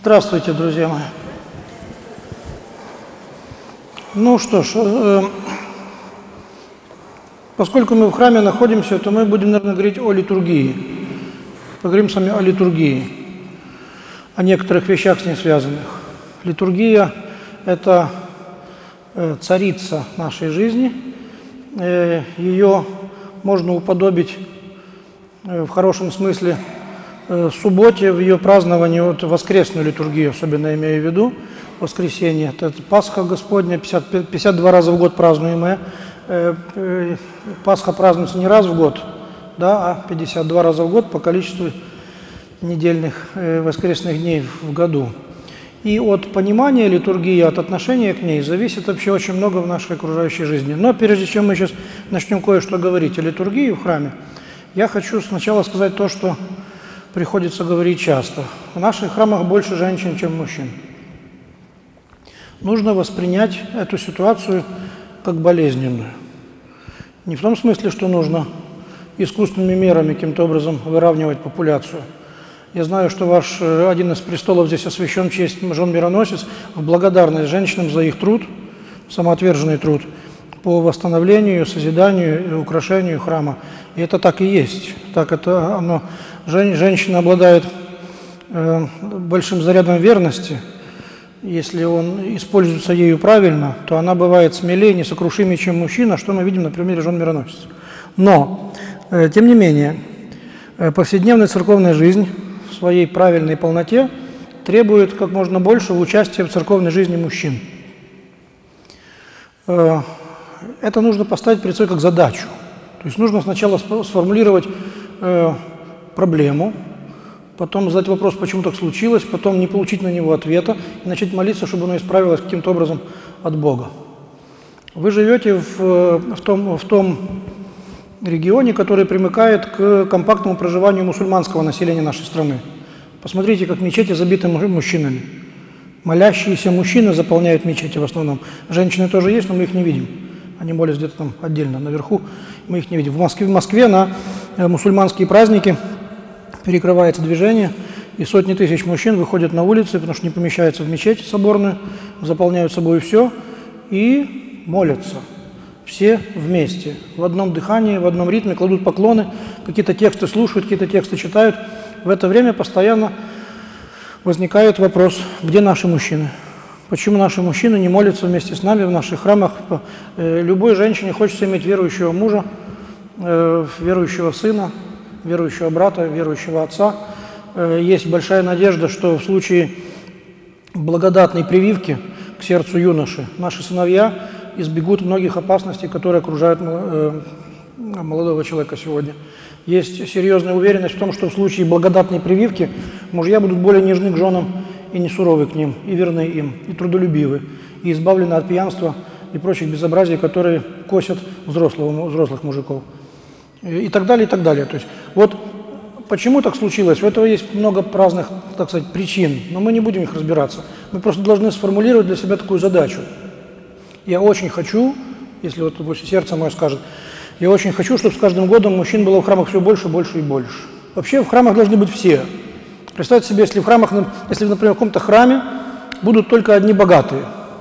Здравствуйте, друзья мои. Ну что ж, поскольку мы в храме находимся, то мы будем, наверное, говорить о литургии. Поговорим с вами о литургии, о некоторых вещах с ней связанных. Литургия – это царица нашей жизни. Ее можно уподобить в хорошем смысле субботе, в ее праздновании, вот воскресную литургию, особенно имею в виду, воскресенье. Это Пасха Господня, 52 раза в год празднуемая. Пасха празднуется не раз в год, да, а 52 раза в год по количеству недельных воскресных дней в году. И от понимания литургии, от отношения к ней зависит вообще очень много в нашей окружающей жизни. Но прежде чем мы сейчас начнем кое-что говорить о литургии в храме, я хочу сначала сказать то, что приходится говорить часто. В наших храмах больше женщин, чем мужчин. Нужно воспринять эту ситуацию как болезненную. Не в том смысле, что нужно искусственными мерами каким-то образом выравнивать популяцию. Я знаю, что ваш один из престолов здесь освящен в честь жен мироносец, в благодарность женщинам за их труд, самоотверженный труд по восстановлению, созиданию и украшению храма. И это так и есть. Так это оно. Женщина обладает большим зарядом верности. Если он используется ею правильно, то она бывает смелее, несокрушимее, чем мужчина, что мы видим на примере жен мироносец. Но, тем не менее, повседневная церковная жизнь в своей правильной полноте требует как можно большего участия в церковной жизни мужчин. Это нужно поставить перед собой как задачу. То есть нужно сначала сформулировать проблему, потом задать вопрос, почему так случилось, потом не получить на него ответа и начать молиться, чтобы оно исправилось каким-то образом от Бога. Вы живете в том регионе, который примыкает к компактному проживанию мусульманского населения нашей страны. Посмотрите, как мечети забиты мужчинами. Молящиеся мужчины заполняют мечети в основном. Женщины тоже есть, но мы их не видим. Они молятся где-то там отдельно, наверху, мы их не видим. В Москве на мусульманские праздники перекрывается движение, и сотни тысяч мужчин выходят на улицы, потому что не помещаются в мечеть соборную, заполняют собой все и молятся. Все вместе, в одном дыхании, в одном ритме, кладут поклоны, какие-то тексты слушают, какие-то тексты читают. В это время постоянно возникает вопрос, где наши мужчины? Почему наши мужчины не молятся вместе с нами в наших храмах? Любой женщине хочется иметь верующего мужа, верующего сына, верующего брата, верующего отца. Есть большая надежда, что в случае благодатной прививки к сердцу юноши наши сыновья избегут многих опасностей, которые окружают молодого человека сегодня. Есть серьезная уверенность в том, что в случае благодатной прививки мужья будут более нежны к женам и не суровы к ним, и верны им, и трудолюбивы, и избавлены от пьянства и прочих безобразий, которые косят взрослых мужиков. И так далее, и так далее. То есть, вот почему так случилось? У этого есть много разных, так сказать, причин, но мы не будем их разбираться. Мы просто должны сформулировать для себя такую задачу. Я очень хочу, если вот сердце мое скажет, я очень хочу, чтобы с каждым годом мужчин было в храмах все больше, больше и больше. Вообще в храмах должны быть все. Представьте себе, если, например, в каком-то храме будут только одни богатые.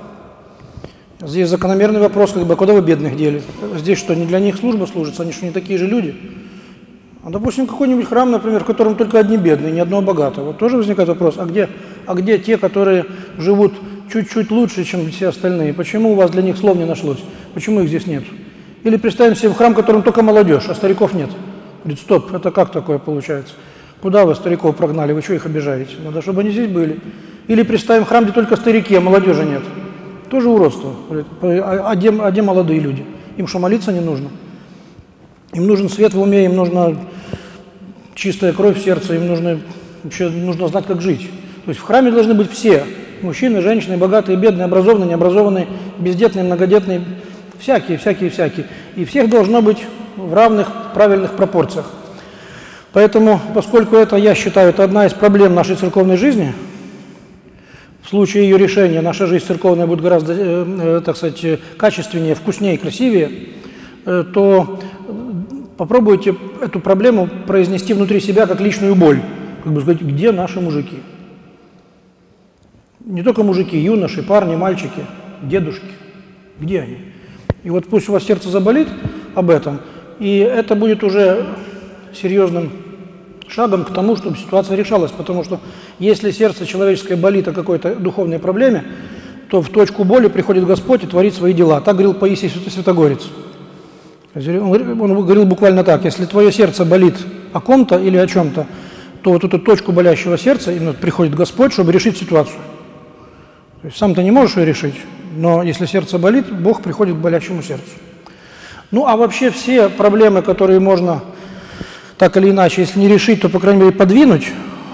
Здесь закономерный вопрос, куда вы бедных дели? Здесь что, не для них служба служится, они что, не такие же люди? А, допустим, какой-нибудь храм, например, в котором только одни бедные, ни одного богатого. Тоже возникает вопрос, а где те, которые живут чуть-чуть лучше, чем все остальные? Почему у вас для них слов не нашлось? Почему их здесь нет? Или представим себе в храм, в котором только молодежь, а стариков нет. Говорит, стоп, это как такое получается? Куда вы стариков прогнали? Вы что их обижаете? Надо, чтобы они здесь были. Или представим храм, где только старики, а молодежи нет. Тоже уродство. А где молодые люди? Им что, молиться не нужно? Им нужен свет в уме, им нужна чистая кровь в сердце, им нужно знать, как жить. То есть в храме должны быть все. Мужчины, женщины, богатые, бедные, образованные, необразованные, бездетные, многодетные, всякие. И всех должно быть в равных, правильных пропорциях. Поэтому, поскольку это, я считаю, это одна из проблем нашей церковной жизни, в случае ее решения наша жизнь церковная будет гораздо, так сказать, качественнее, вкуснее и красивее, то попробуйте эту проблему произнести внутри себя как личную боль. Как бы сказать, где наши мужики? Не только мужики, юноши, парни, мальчики, дедушки. Где они? И вот пусть у вас сердце заболит об этом, и это будет уже серьезным шагом к тому, чтобы ситуация решалась. Потому что если сердце человеческое болит о какой-то духовной проблеме, то в точку боли приходит Господь и творит свои дела. Так говорил Паисий Святогорец. Он говорил буквально так: если твое сердце болит о ком-то или о чем-то, то вот эту точку болящего сердца именно приходит Господь, чтобы решить ситуацию. То есть сам ты не можешь ее решить, но если сердце болит, Бог приходит к болящему сердцу. Ну а вообще все проблемы, которые можно так или иначе, если не решить, то, по крайней мере, подвинуть,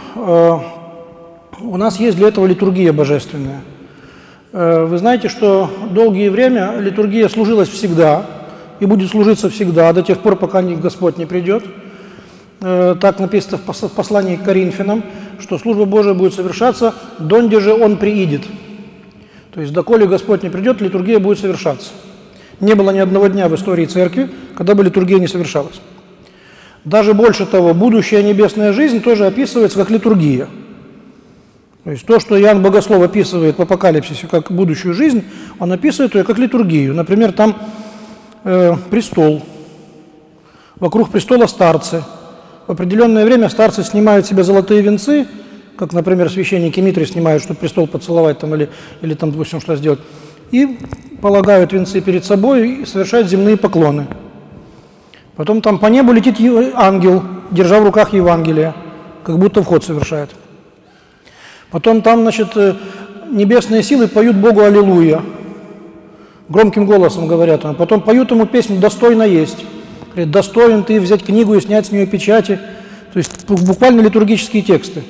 у нас есть для этого литургия божественная. Вы знаете, что долгое время литургия служилась всегда и будет служиться всегда, до тех пор, пока Господь не придет. Так написано в послании к Коринфянам, что служба Божия будет совершаться, донде же Он приидет. То есть, доколе Господь не придет, литургия будет совершаться. Не было ни одного дня в истории Церкви, когда бы литургия не совершалась. Даже больше того, будущая небесная жизнь тоже описывается как литургия. То есть то, что Иоанн Богослов описывает в Апокалипсисе как будущую жизнь, он описывает ее как литургию. Например, там престол, вокруг престола старцы. В определенное время старцы снимают себе золотые венцы, как, например, священники Митры снимают, чтобы престол поцеловать там, или там, допустим, что сделать, и полагают венцы перед собой и совершают земные поклоны. Потом там по небу летит ангел, держа в руках Евангелие, как будто вход совершает. Потом там, значит, небесные силы поют Богу «Аллилуйя», громким голосом говорят. А потом поют ему песню «Достойно есть». Говорят: «Достоин ты взять книгу и снять с нее печати». То есть буквально литургические тексты.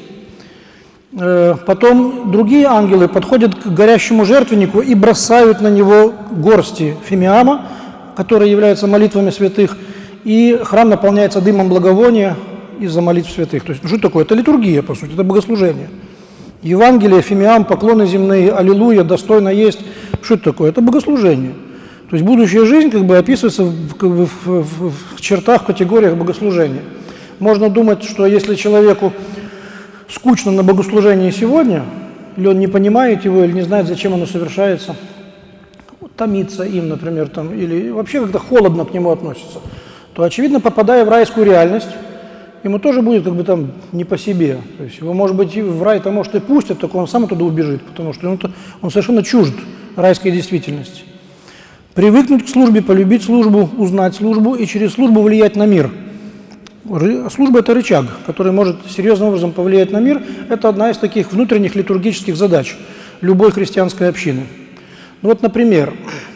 Потом другие ангелы подходят к горящему жертвеннику и бросают на него горсти фимиама, которые являются молитвами святых, и храм наполняется дымом благовония из-за молитв святых. То есть, что такое? Это литургия, по сути, это богослужение. Евангелие, фимиам, поклоны земные, аллилуйя, достойно есть. Что это такое? Это богослужение. То есть будущая жизнь как бы описывается в чертах, в категориях богослужения. Можно думать, что если человеку скучно на богослужении сегодня, или он не понимает его, или не знает, зачем оно совершается, томится им, например, там, или вообще как-то холодно к нему относится, то, очевидно, попадая в райскую реальность, ему тоже будет как бы там не по себе. То есть его, может быть, в рай-то, может, и пустят, только он сам оттуда убежит, потому что он совершенно чужд райской действительности. Привыкнуть к службе, полюбить службу, узнать службу и через службу влиять на мир. Служба – это рычаг, который может серьезным образом повлиять на мир. Это одна из таких внутренних литургических задач любой христианской общины. Ну вот, например,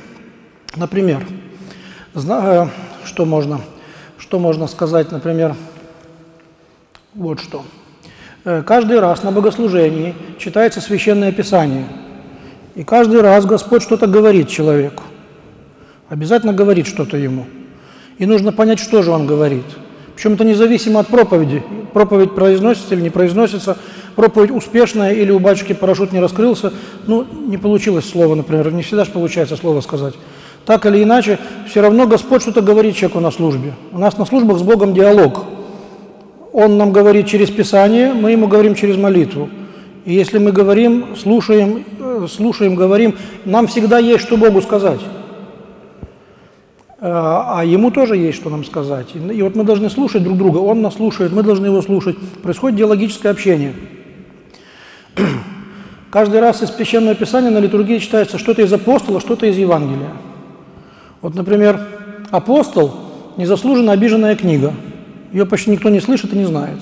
что можно сказать, например, вот что. Каждый раз на богослужении читается Священное Писание, и каждый раз Господь что-то говорит человеку. Обязательно говорит что-то ему. И нужно понять, что же Он говорит. Причем это независимо от проповеди. Проповедь произносится или не произносится, проповедь успешная или у батюшки парашют не раскрылся, ну, не получилось слово, например, не всегда же получается слово сказать. Так или иначе, все равно Господь что-то говорит человеку на службе. У нас на службах с Богом диалог. Он нам говорит через Писание, мы Ему говорим через молитву. И если мы говорим, слушаем, говорим, нам всегда есть что Богу сказать. А Ему тоже есть что нам сказать. И вот мы должны слушать друг друга, Он нас слушает, мы должны Его слушать. Происходит диалогическое общение. Каждый раз из Священного Писания на литургии читается что-то из апостола, что-то из Евангелия. Вот, например, апостол – незаслуженно обиженная книга. Ее почти никто не слышит и не знает.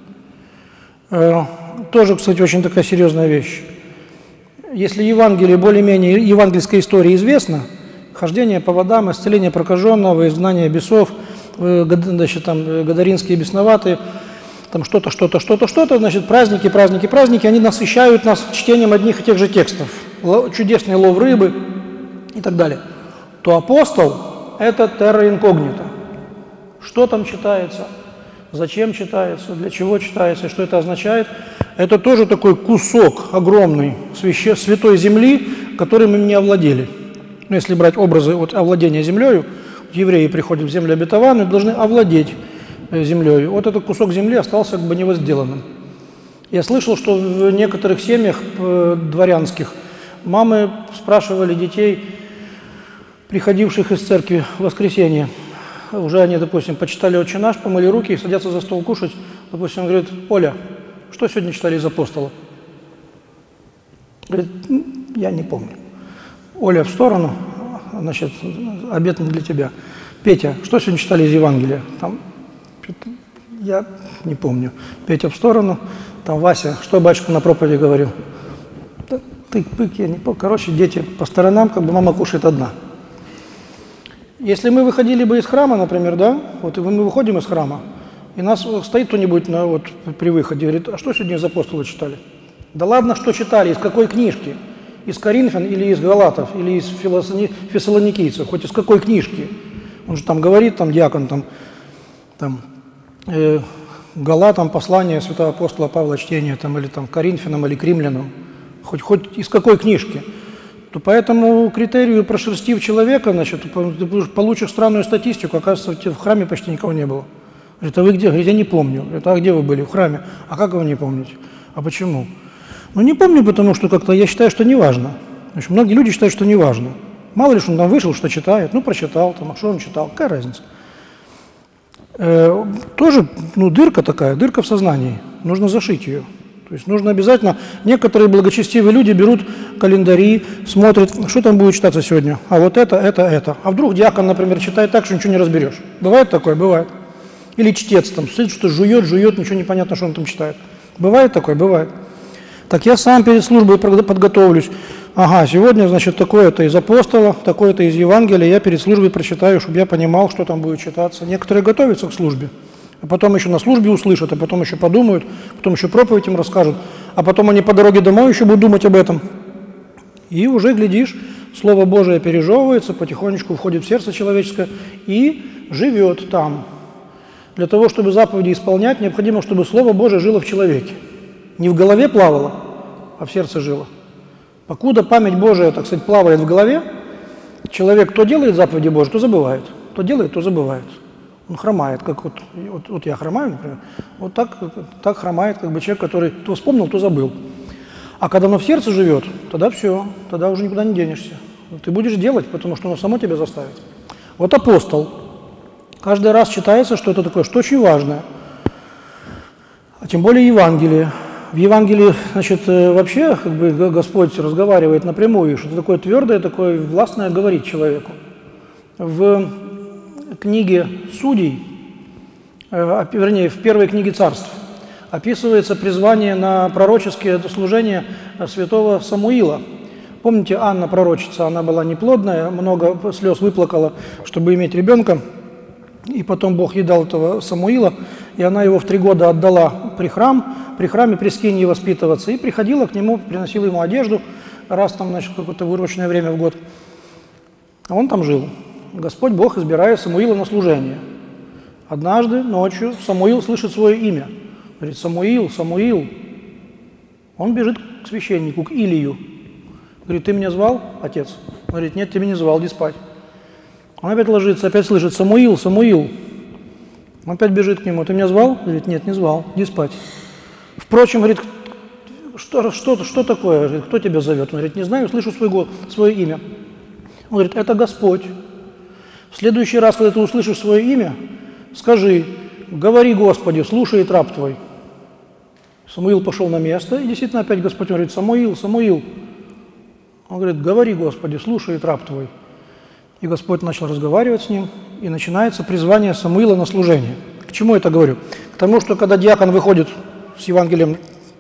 Тоже, кстати, очень такая серьезная вещь. Если Евангелие, более-менее евангельская история известна, хождение по водам, исцеление прокаженного, изгнание бесов, значит, там, гадаринские бесноватые, там что-то, значит, праздники, они насыщают нас чтением одних и тех же текстов. Чудесный лов рыбы и так далее. То апостол – это терра инкогнита. Что там читается, зачем читается, для чего читается, что это означает. Это тоже такой кусок огромный святой земли, которым им не овладели. Ну, если брать образы от овладения землею, евреи приходят в землю обетованную, должны овладеть землею. Вот этот кусок земли остался как бы невозделанным. Я слышал, что в некоторых семьях дворянских мамы спрашивали детей, приходивших из церкви в воскресенье. Уже они, допустим, почитали «Отче наш», помыли руки и садятся за стол кушать. Допустим, он говорит: «Оля, что сегодня читали из апостолов?» Говорит: «Я не помню». «Оля, в сторону, значит, обед не для тебя». «Петя, что сегодня читали из Евангелия?» Там, я не помню. «Петя, в сторону». Там: «Вася, что батюшка на проповеди говорил?» Тык-пык, я не помню. Короче, дети по сторонам, как бы мама кушает одна. Если мы выходили бы из храма, например, да, вот мы выходим из храма, и нас стоит кто-нибудь при выходе, говорит: «А что сегодня из апостолов читали?» Да ладно, что читали, из какой книжки? Из Коринфян или из Галатов, или из Фессалоникийцев, хоть из какой книжки? Он же там говорит, там диакон, Галатам послание святого апостола Павла чтение, там, или там Коринфянам, или к римлянам, хоть из какой книжки? То по этому критерию, прошерстив человека, значит, ты получишь странную статистику. Оказывается, в храме почти никого не было. Говорит: «А вы где?» Говорит: «Я не помню». Говорит: «А где вы были?» «В храме». «А как вы не помните?» «А почему?» «Ну, не помню, потому что как-то я считаю, что не важно». Значит, многие люди считают, что не важно. Мало ли, что он там вышел, что читает. Ну, прочитал, там, а что он читал? Какая разница? Тоже, дырка такая, дырка в сознании. Нужно зашить ее. То есть нужно обязательно... Некоторые благочестивые люди берут календари, смотрят, что там будет читаться сегодня. А вот это. А вдруг диакон, например, читает так, что ничего не разберешь. Бывает такое? Бывает. Или чтец там, сидит, что жует, ничего не понятно, что он там читает. Бывает такое? Бывает. Так я сам перед службой подготовлюсь. Ага, сегодня, значит, такое-то из апостола, такое-то из Евангелия, я перед службой прочитаю, чтобы я понимал, что там будет читаться. Некоторые готовятся к службе, а потом еще на службе услышат, а потом еще подумают, потом еще проповедь им расскажут, а потом они по дороге домой еще будут думать об этом. И уже, глядишь, Слово Божие пережевывается, потихонечку входит в сердце человеческое и живет там. Для того, чтобы заповеди исполнять, необходимо, чтобы Слово Божие жило в человеке. Не в голове плавало, а в сердце жило. Покуда память Божия, так сказать, плавает в голове, человек то делает заповеди Божьи, то забывает. То делает, то забывает. Он хромает, как вот я хромаю, например. Вот так хромает как бы человек, который то вспомнил, то забыл. А когда оно в сердце живет, тогда все, тогда уже никуда не денешься. Ты будешь делать, потому что оно само тебя заставит. Вот апостол. Каждый раз читается, что это такое, что очень важное. А тем более Евангелие. В Евангелии, значит, вообще как бы Господь разговаривает напрямую, что-то такое твердое, такое властное говорит человеку. В книге Судей, вернее, в первой книге Царств описывается призвание на пророческое служение святого Самуила. Помните, Анна пророчица, она была неплодная, много слез выплакала, чтобы иметь ребенка, и потом Бог ей дал этого Самуила, и она его в 3 года отдала при храме при скинии воспитываться, и приходила к нему, приносила ему одежду раз там, значит, какое-то вырученное время в год. А он там жил. Господь Бог избирает Самуила на служение. Однажды ночью Самуил слышит свое имя. Говорит: «Самуил, Самуил». Он бежит к священнику, к Илию. Говорит: «Ты меня звал, отец?» Он говорит: «Нет, тебя не звал, иди спать». Он опять ложится, опять слышит: «Самуил, Самуил». Он опять бежит к нему: «Ты меня звал?» Говорит: «Нет, не звал, иди спать». Впрочем, говорит: что такое? Говорит: «Кто тебя зовет?» Он говорит: «Не знаю, слышу свое имя». Он говорит: «Это Господь. В следующий раз, когда ты услышишь свое имя, скажи: говори, Господи, слушает раб твой». Самуил пошел на место, и действительно опять Господь говорит: «Самуил, Самуил». Он говорит: «Говори, Господи, слушает раб твой». И Господь начал разговаривать с ним, и начинается призвание Самуила на служение. К чему я это говорю? К тому, что когда диакон выходит с Евангелием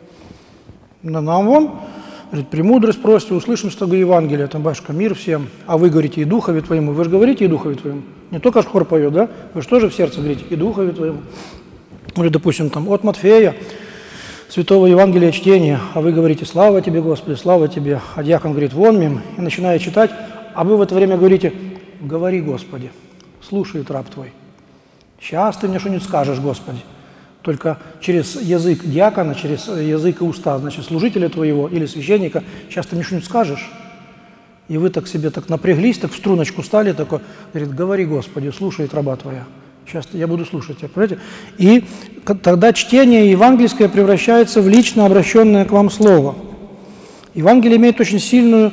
на Амвон, говорит: «Премудрость просите, услышим с тобой Евангелие». Там: «Батюшка, мир всем». А вы говорите: «И Духове твоему». Вы же говорите: «И Духове твоему». Не только ж хор поет, да? Вы же тоже в сердце говорите: «И Духове твоему». Или, допустим, там от Матфея, Святого Евангелия чтения, а вы говорите: «Слава тебе, Господи, слава тебе». А диакон говорит: «Вон мим», и начинает читать, а вы в это время говорите: «Говори, Господи, слушает раб твой». Сейчас ты мне что-нибудь скажешь, Господи. Только через язык диакона, через язык и уста, значит, служителя твоего или священника, сейчас ты мне что-нибудь скажешь. И вы так себе так напряглись, так в струночку стали, такой, говорит: «Говори, Господи, слушает раба твоя». Сейчас я буду слушать тебя, понимаете? И тогда чтение евангельское превращается в лично обращенное к вам слово. Евангелие имеет очень сильное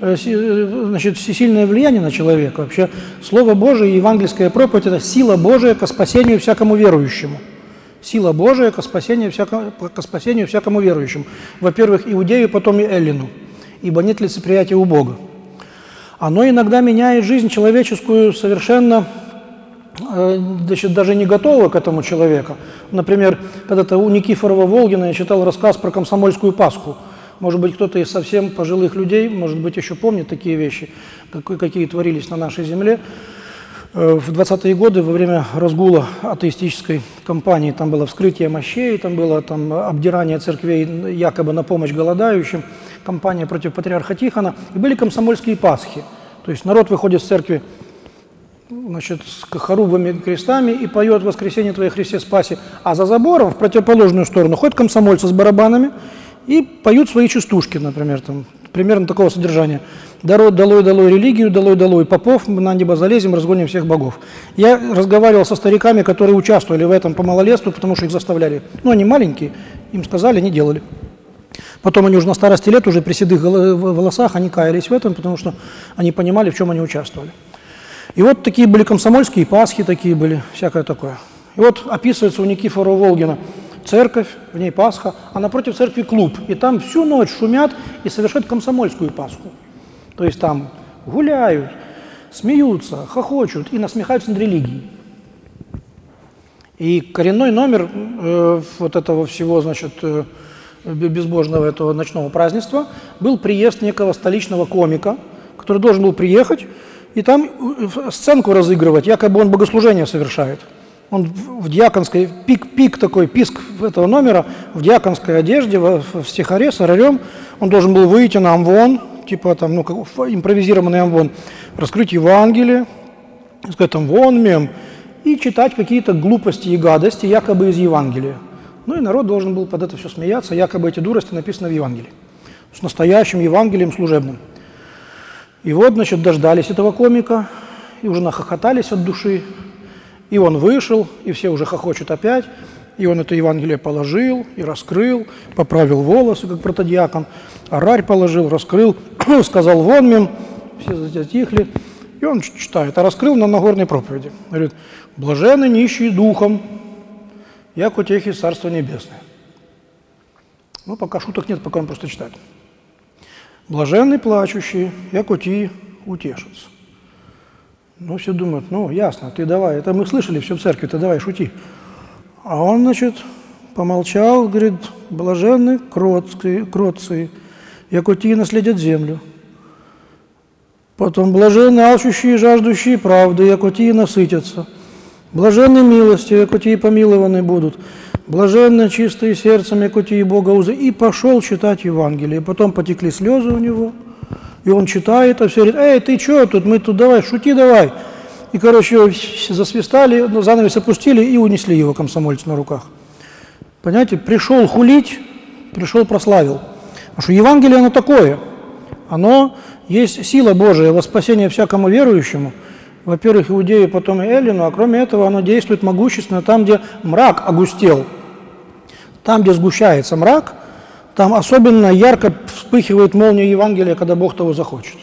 влияние на человека. Вообще, Слово Божие и евангельская проповедь – это сила Божия ко спасению всякому верующему. Сила Божия ко спасению всякому верующему. Во-первых, иудею, потом и эллину, ибо нет лицеприятия у Бога. Оно иногда меняет жизнь человеческую совершенно, даже не готового к этому человека. Например, когда-то у Никифорова Волгина я читал рассказ про Комсомольскую Пасху. Может быть, кто-то из совсем пожилых людей, может быть, еще помнит такие вещи, какие творились на нашей земле. В 20-е годы, во время разгула атеистической кампании, там было вскрытие мощей, там было обдирание церквей якобы на помощь голодающим, кампания против патриарха Тихона, и были комсомольские Пасхи. То есть народ выходит с церкви, значит, с хорубами, крестами и поет «Воскресение Твое, Христе, спаси», а за забором в противоположную сторону ходят комсомольцы с барабанами и поют свои частушки, например, примерно такого содержания. «Долой, долой религию, долой попов, на небо залезем, разгоним всех богов». Я разговаривал со стариками, которые участвовали в этом по малолетству, потому что их заставляли. Они маленькие, им сказали, не делали. Потом они уже на старости лет, уже при седых волосах, они каялись в этом, потому что они понимали, в чем они участвовали. И вот такие были комсомольские Пасхи, такие были, всякое такое. И вот описывается у Никифора Волгина церковь, в ней Пасха, а напротив церкви клуб. И там всю ночь шумят и совершают комсомольскую Пасху. То есть там гуляют, смеются, хохочут и насмехаются над религией. И коренной номер вот этого всего, значит, безбожного этого ночного празднества был приезд некого столичного комика, который должен был приехать и там сценку разыгрывать, якобы он богослужение совершает. Он в диаконской, писк этого номера, в диаконской одежде, в стихаре с орарем, он должен был выйти на амвон, типа там, импровизированный амвон, раскрыть Евангелие, сказать там «вон мем», и читать какие-то глупости и гадости, якобы из Евангелия. И народ должен был под это все смеяться, якобы эти дурости написаны в Евангелии, с настоящим Евангелием служебным. И вот, значит, дождались этого комика, и уже нахохотались от души, и он вышел, и все уже хохочут опять, и он это Евангелие положил и раскрыл, поправил волосы, как протодиакон, орарь положил, раскрыл, сказал «вон мем», все затихли, и он читает, а раскрыл на Нагорной проповеди. Говорит: «Блаженны нищие духом, як утехи Царства Небесное». Пока шуток нет, пока он просто читает. «Блаженны плачущие, як уті утешатся». Все думают, ясно, ты давай, это мы слышали все в церкви, ты давай, шути. А он, значит, помолчал, говорит: «Блаженны кротцы, як уті наследят землю». Потом: «Блаженны алчущие и жаждущие правды, як уті насытятся. Блаженны милости, як уті помилованы будут. Блаженны чистые сердцем, як уті Бога узы». И пошел читать Евангелие. И потом потекли слезы у него. И он читает, а все говорят: «Эй, ты что тут? Мы тут давай, шути давай». И, засвистали, занавес опустили и унесли его комсомольцы на руках. Понимаете, пришел хулить, пришел прославил. Потому что Евангелие оно такое. Оно есть сила Божия во спасение всякому верующему. Во-первых, иудею, потом и эллину, а кроме этого оно действует могущественно там, где мрак огустел. Там, где сгущается мрак, там особенно ярко вспыхивает молния Евангелия, когда Бог того захочет.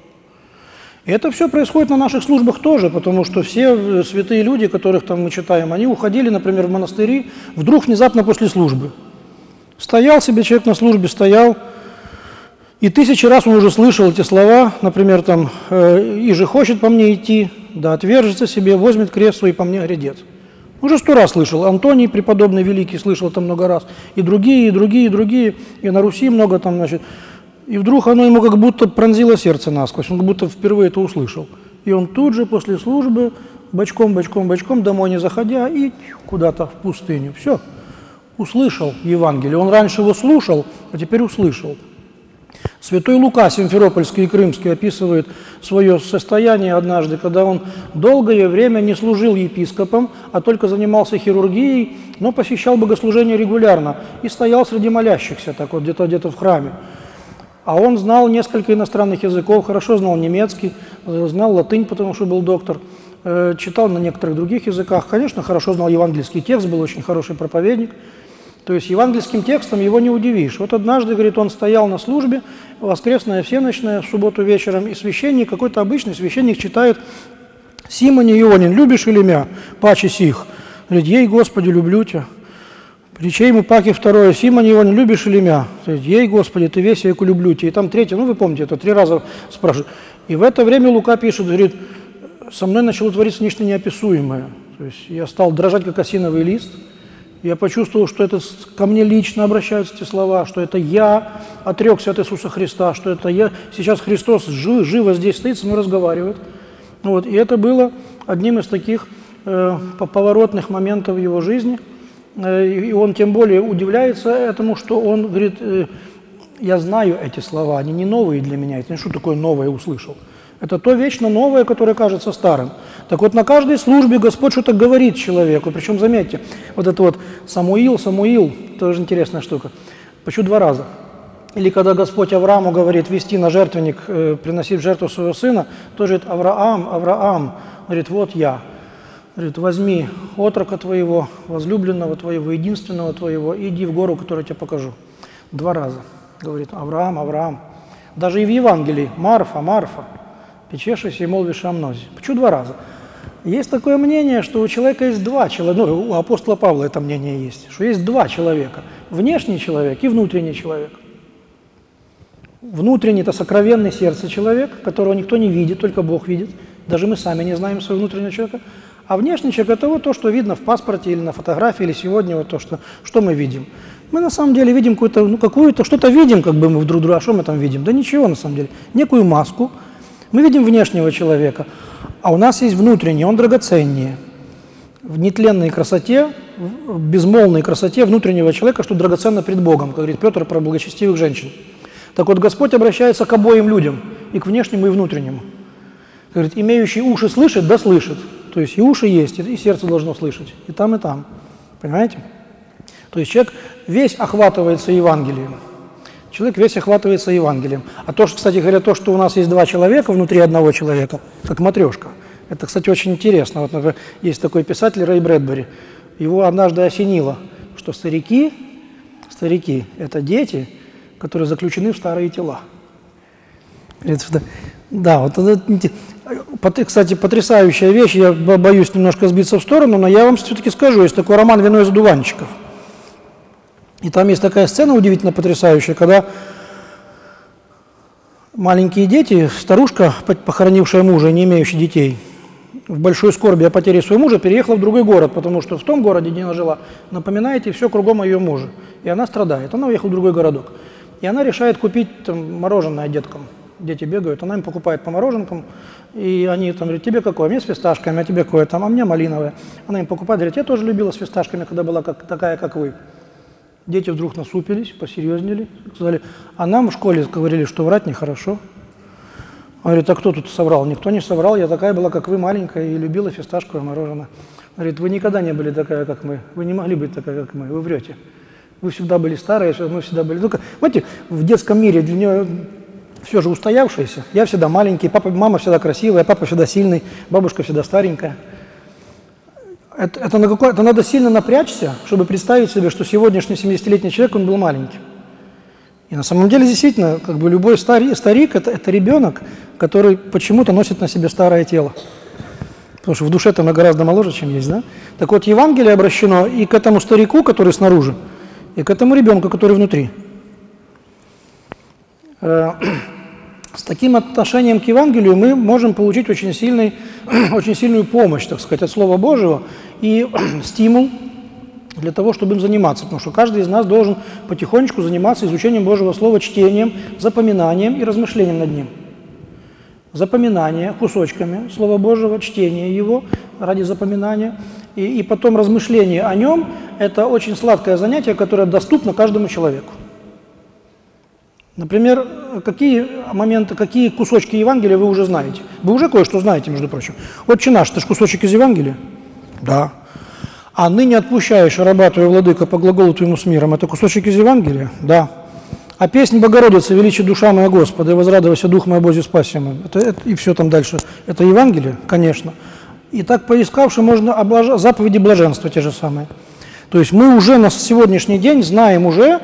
И это все происходит на наших службах тоже, потому что все святые люди, которых там мы читаем, они уходили, например, в монастыри, вдруг внезапно после службы. Стоял себе человек на службе, стоял, и 1000 раз он уже слышал эти слова, например, там «Иже хочет по мне идти, да отвержется себе, возьмет крест свой и по мне грядет». Уже 100 раз слышал. Антоний, преподобный великий, слышал это много раз. И другие, и другие, и другие. И на Руси много там, значит. И вдруг оно ему как будто пронзило сердце насквозь. Он как будто впервые это услышал. И он тут же после службы бочком, домой не заходя, и куда-то в пустыню. Все. Услышал Евангелие. Он раньше его слушал, а теперь услышал. Святой Лука Симферопольский и Крымский описывает свое состояние однажды, когда он долгое время не служил епископом, а только занимался хирургией, но посещал богослужение регулярно и стоял среди молящихся, так вот где-то в храме. А он знал несколько иностранных языков, хорошо знал немецкий, знал латынь, потому что был доктор, читал на некоторых других языках. Конечно, хорошо знал евангельский текст, был очень хороший проповедник. То есть евангельским текстом его не удивишь. Вот однажды, говорит, он стоял на службе, воскресная, всеночная, в субботу вечером, и священник, какой-то обычный священник читает: «Симоне Ионин, любишь или мя? Паче сих». Говорит: «Ей, Господи, люблю тебя». Речей ему паки второе: «Симоне Ионин, любишь или мя?» Говорит: «Ей, Господи, ты весь веку люблю тебя». И там третье, ну вы помните, это 3 раза спрашивают. И в это время Лука пишет, говорит: «Со мной начало твориться нечто неописуемое». То есть я стал дрожать, как осиновый лист. Я почувствовал, что это ко мне лично обращаются эти слова, что это я отрекся от Иисуса Христа, что это я, сейчас Христос живо здесь стоит, со мной разговаривает. Вот. И это было одним из таких поворотных моментов в его жизни. И он тем более удивляется этому, что он говорит: я знаю эти слова, они не новые для меня, это не что такое новое услышал. Это то вечно новое, которое кажется старым. Так вот, на каждой службе Господь что-то говорит человеку. Причем, заметьте, вот это вот Самуил, тоже интересная штука. Почему 2 раза? Или когда Господь Аврааму говорит вести на жертвенник, приносить в жертву своего сына, тоже говорит: Авраам, говорит: вот я. Говорит: возьми отрока твоего, возлюбленного твоего, единственного твоего, и иди в гору, которую я тебе покажу. 2 раза. Говорит: Авраам. Даже и в Евангелии: Марфа, печешься и молвишь о мнозе. Почему 2 раза? Есть такое мнение, что у человека есть 2 человека, ну, у апостола Павла это мнение есть, что есть 2 человека: внешний человек и внутренний человек. Внутренний – это сокровенный сердце человек, которого никто не видит, только Бог видит. Даже мы сами не знаем своего внутреннего человека. А внешний человек – это вот то, что видно в паспорте или на фотографии, или сегодня вот то, что мы видим. Мы на самом деле видим какую-то, что-то видим, как бы мы друг друга, а что мы там видим? Да ничего на самом деле, некую маску. Мы видим внешнего человека, а у нас есть внутренний, он драгоценнее. В нетленной красоте, в безмолвной красоте внутреннего человека, что драгоценно пред Богом, как говорит Петр про благочестивых женщин. Так вот, Господь обращается к обоим людям, и к внешнему, и внутреннему. Говорит: имеющий уши слышит, да слышит. То есть и уши есть, и сердце должно слышать, и там, и там. Понимаете? То есть человек весь охватывается Евангелием. Человек весь охватывается Евангелием. А то, что, кстати говоря, то, что у нас есть 2 человека внутри одного человека, как матрешка, это, кстати, очень интересно. Вот, например, есть такой писатель Рэй Брэдбери. Его однажды осенило, что старики – это дети, которые заключены в старые тела. Да, вот это, кстати, потрясающая вещь. Я боюсь немножко сбиться в сторону, но я вам все-таки скажу. Есть такой роман «Вино из одуванчиков». И там есть такая сцена удивительно потрясающая, когда маленькие дети, старушка, похоронившая мужа и не имеющая детей, в большой скорби о потере своего мужа переехала в другой город, потому что в том городе, где она жила, напоминает ей все кругом о ее муже. И она страдает. Она уехала в другой городок. И она решает купить там мороженое деткам. Дети бегают, она им покупает по мороженкам, и они там говорят: тебе какое? Мне с фисташками, а тебе какое там? А мне малиновое. Она им покупает, говорит: я тоже любила с фисташками, когда была такая, как вы. Дети вдруг насупились, посерьезнели, сказали: а нам в школе говорили, что врать нехорошо. Он говорит: а кто тут соврал? Никто не соврал, я такая была, как вы, маленькая, и любила фисташковое мороженое. Говорит: вы никогда не были такая, как мы, вы не могли быть такая, как мы, вы врете. Вы всегда были старые, мы всегда были... Только, знаете, в детском мире для нее все же устоявшееся. Я всегда маленький, мама всегда красивая, папа всегда сильный, бабушка всегда старенькая. Это надо сильно напрячься, чтобы представить себе, что сегодняшний 70-летний человек, он был маленьким. И на самом деле, действительно, как бы любой старик – это ребенок, который почему-то носит на себе старое тело. Потому что в душе-то мы гораздо моложе, чем есть, да? Так вот, Евангелие обращено и к этому старику, который снаружи, и к этому ребенку, который внутри. С таким отношением к Евангелию мы можем получить очень сильную помощь, так сказать, от Слова Божьего и стимул для того, чтобы им заниматься. Потому что каждый из нас должен потихонечку заниматься изучением Божьего Слова, чтением, запоминанием и размышлением над ним. Запоминание кусочками Слова Божьего, чтение его ради запоминания и потом размышление о нем – это очень сладкое занятие, которое доступно каждому человеку. Например, какие кусочки Евангелия вы уже знаете? Вы уже кое-что знаете, между прочим. «Отче наш» – это же кусочек из Евангелия? Да. «А ныне отпущаешь, раба твоя, владыка, по глаголу твоему с миром» – это кусочек из Евангелия? Да. «А песнь Богородицы, величи душа моя Господа, и возрадовался дух мой Боже спаси мой» – и все там дальше. Это Евангелие? Конечно. И так поискавши, можно заповеди блаженства те же самые. То есть мы уже на сегодняшний день знаем уже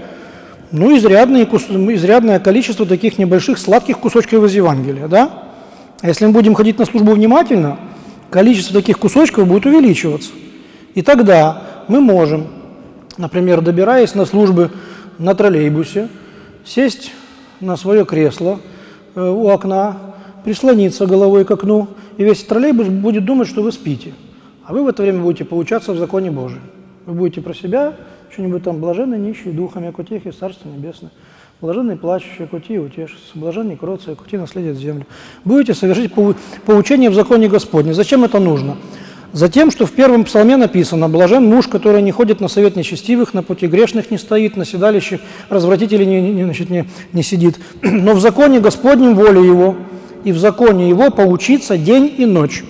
изрядное количество таких небольших сладких кусочков из Евангелия. Да? А если мы будем ходить на службу внимательно, количество таких кусочков будет увеличиваться. И тогда мы можем, например, добираясь на службы на троллейбусе, сесть на свое кресло у окна, прислониться головой к окну, и весь троллейбус будет думать, что вы спите. А вы в это время будете поучаться в законе Божьем. Вы будете про себя что-нибудь там: блаженный нищий духом, яко утехи Царство Небесное, блаженный плачущий, яко ти утешится, блаженный кроткий, яко ти наследует землю. Будете совершить поучение в законе Господне. Зачем это нужно? Затем, что в первом псалме написано: «Блажен муж, который не ходит на совет нечестивых, на пути грешных не стоит, на седалище развратителей не сидит, но в законе Господнем воля его, и в законе его поучиться день и ночь».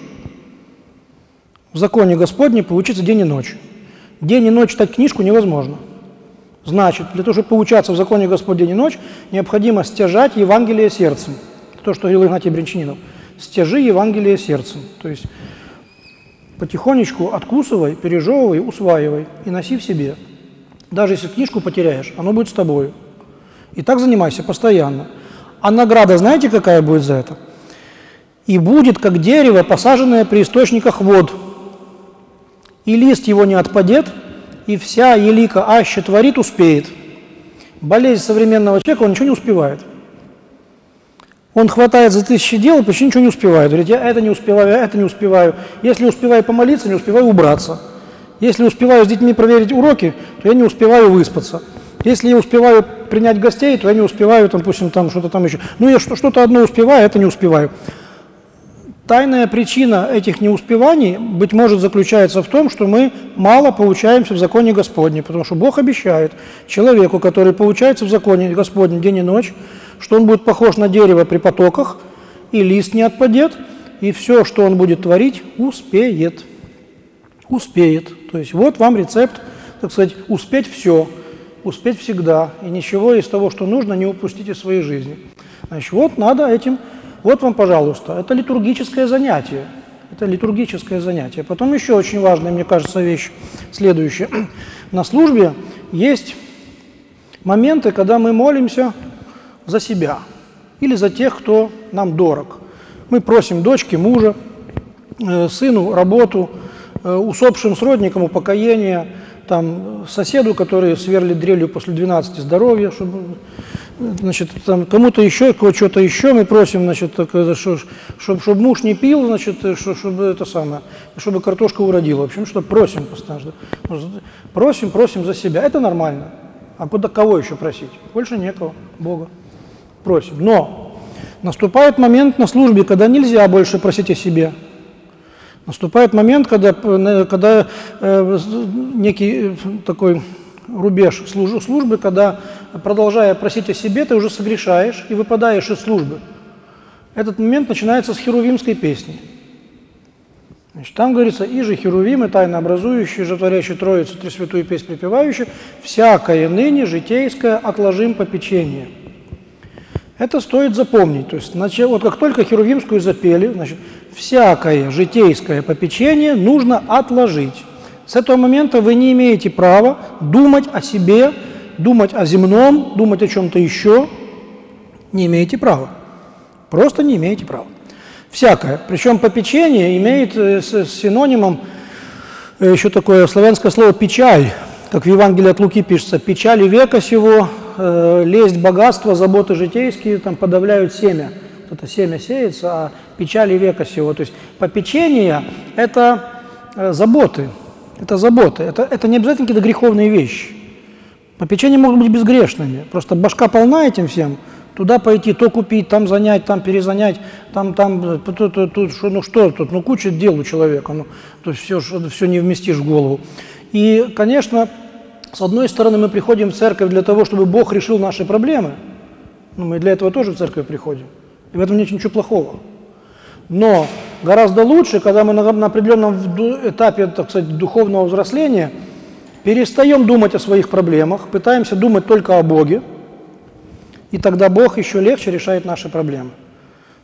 В законе Господнем поучиться день и ночь. День и ночь читать книжку невозможно. Значит, для того, чтобы поучаться в законе Господь день и ночь, необходимо стяжать Евангелие сердцем. То, что говорил Игнатий Брянчанинов. Стяжи Евангелие сердцем. То есть потихонечку откусывай, пережевывай, усваивай и носи в себе. Даже если книжку потеряешь, оно будет с тобой. И так занимайся постоянно. А награда знаете, какая будет за это? «И будет, как дерево, посаженное при источниках вод, и лист его не отпадет, и вся елика аще творит, успеет». Болезнь современного человека, он ничего не успевает. Он хватает за 1000 дел и почти ничего не успевает. Говорит: я это не успеваю, я это не успеваю. Если успеваю помолиться, не успеваю убраться. Если успеваю с детьми проверить уроки, то я не успеваю выспаться. Если я успеваю принять гостей, то я не успеваю, допустим, там что-то там еще. Ну, я что-то одно успеваю, это не успеваю. Тайная причина этих неуспеваний, быть может, заключается в том, что мы мало поучаемся в законе Господнем, потому что Бог обещает человеку, который поучается в законе Господнем день и ночь, что он будет похож на дерево при потоках, и лист не отпадет, и все, что он будет творить, успеет. Успеет. То есть вот вам рецепт, так сказать, успеть все, успеть всегда, и ничего из того, что нужно, не упустить из своей жизни. Значит, вот надо этим... Вот вам, пожалуйста, это литургическое занятие. Это литургическое занятие. Потом еще очень важная, мне кажется, вещь следующая. На службе есть моменты, когда мы молимся за себя или за тех, кто нам дорог. Мы просим дочке мужа, сыну работу, усопшим сродникам упокоение, там, соседу, который сверлит дрелью после 12 здоровья, чтобы... Значит, там кому-то еще, что-то еще мы просим, значит, чтобы муж не пил, значит, чтобы это самое, чтобы картошка уродила. В общем, что просим постоянно. Просим за себя. Это нормально. А кого еще просить? Больше некого. Бога. Просим. Но наступает момент на службе, когда нельзя больше просить о себе. Наступает момент, когда некий такой рубеж службы, когда, продолжая просить о себе, ты уже согрешаешь и выпадаешь из службы. Этот момент начинается с херувимской песни. Значит, там говорится: «Иже херувимы, тайно образующие, животворящие Троицу, Тресвятую песнь припевающие, всякое ныне житейское отложим попечение». Это стоит запомнить. То есть, вот как только херувимскую запели, значит, всякое житейское попечение нужно отложить. С этого момента вы не имеете права думать о себе, думать о земном, думать о чем-то еще. Не имеете права. Просто не имеете права. Всякое. Причем попечение имеет с синонимом еще такое славянское слово «печаль». Как в Евангелии от Луки пишется: «Печали века сего, лесть богатства, заботы житейские там подавляют семя». Это семя сеется, а печали века сего. То есть попечение – это заботы. Это заботы. Это не обязательно какие-то греховные вещи. Попечения могут быть безгрешными. Просто башка полна этим всем. Туда пойти, то купить, там занять, там перезанять, тут куча дел у человека. То есть все не вместишь в голову. И, конечно, с одной стороны, мы приходим в церковь для того, чтобы Бог решил наши проблемы. Мы для этого тоже в церковь приходим. И в этом нет ничего плохого. Но гораздо лучше, когда мы на определенном этапе, так сказать, духовного взросления перестаем думать о своих проблемах, пытаемся думать только о Боге, и тогда Бог еще легче решает наши проблемы.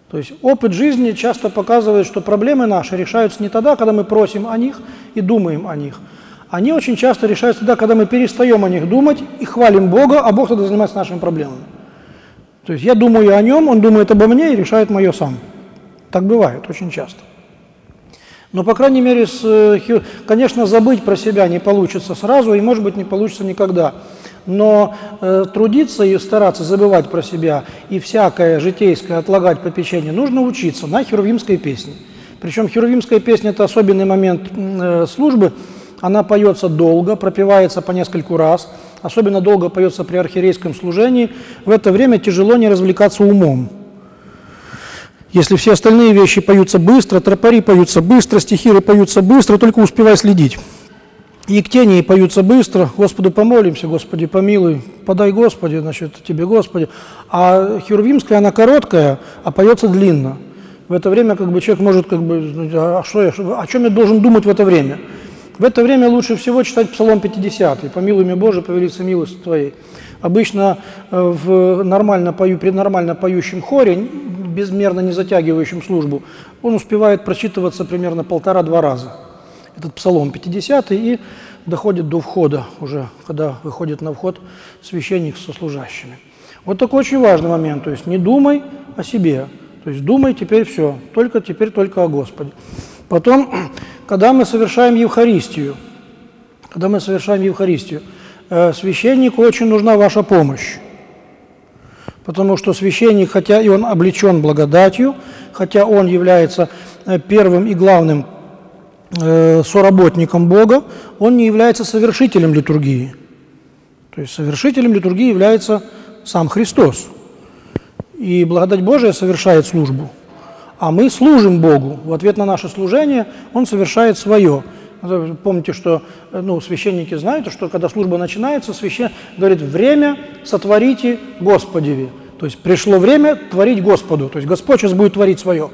То есть опыт жизни часто показывает, что проблемы наши решаются не тогда, когда мы просим о них и думаем о них. Они очень часто решаются тогда, когда мы перестаем о них думать и хвалим Бога, а Бог тогда занимается нашими проблемами. То есть я думаю о нем, он думает обо мне и решает мое сам. Так бывает очень часто. Но, по крайней мере, конечно, забыть про себя не получится сразу и, может быть, не получится никогда. Но трудиться и стараться забывать про себя и всякое житейское отлагать попечение нужно учиться на херувимской песне. Причем херувимская песня – это особенный момент службы. Она поется долго, пропевается по нескольку раз. Особенно долго поется при архиерейском служении. В это время тяжело не развлекаться умом. Если все остальные вещи поются быстро, тропари поются быстро, стихиры поются быстро, только успевай следить. Ектении поются быстро, Господу помолимся, Господи помилуй, подай Господи, значит, Тебе Господи. А херувимская, она короткая, а поется длинно. В это время как бы человек может, о чем я должен думать в это время? В это время лучше всего читать Псалом 50, «Помилуй меня, Боже, по велице милости Твоей». Обычно при нормально поющем хоре, безмерно не затягивающем службу, он успевает прочитываться примерно 1,5-2 раза. Этот Псалом 50 и доходит до входа уже, когда выходит на вход священник со служащими. Вот такой очень важный момент, то есть не думай о себе, то есть думай теперь все, теперь только о Господе. Потом, когда мы совершаем Евхаристию, священнику очень нужна ваша помощь. Потому что священник, хотя и он облечен благодатью, хотя он является первым и главным соработником Бога, он не является совершителем литургии. То есть совершителем литургии является сам Христос. И благодать Божия совершает службу. А мы служим Богу. В ответ на наше служение Он совершает свое. Помните, что священники знают, что когда служба начинается, священник говорит: «Время сотворите Господеви». То есть пришло время творить Господу. То есть Господь сейчас будет творить свое.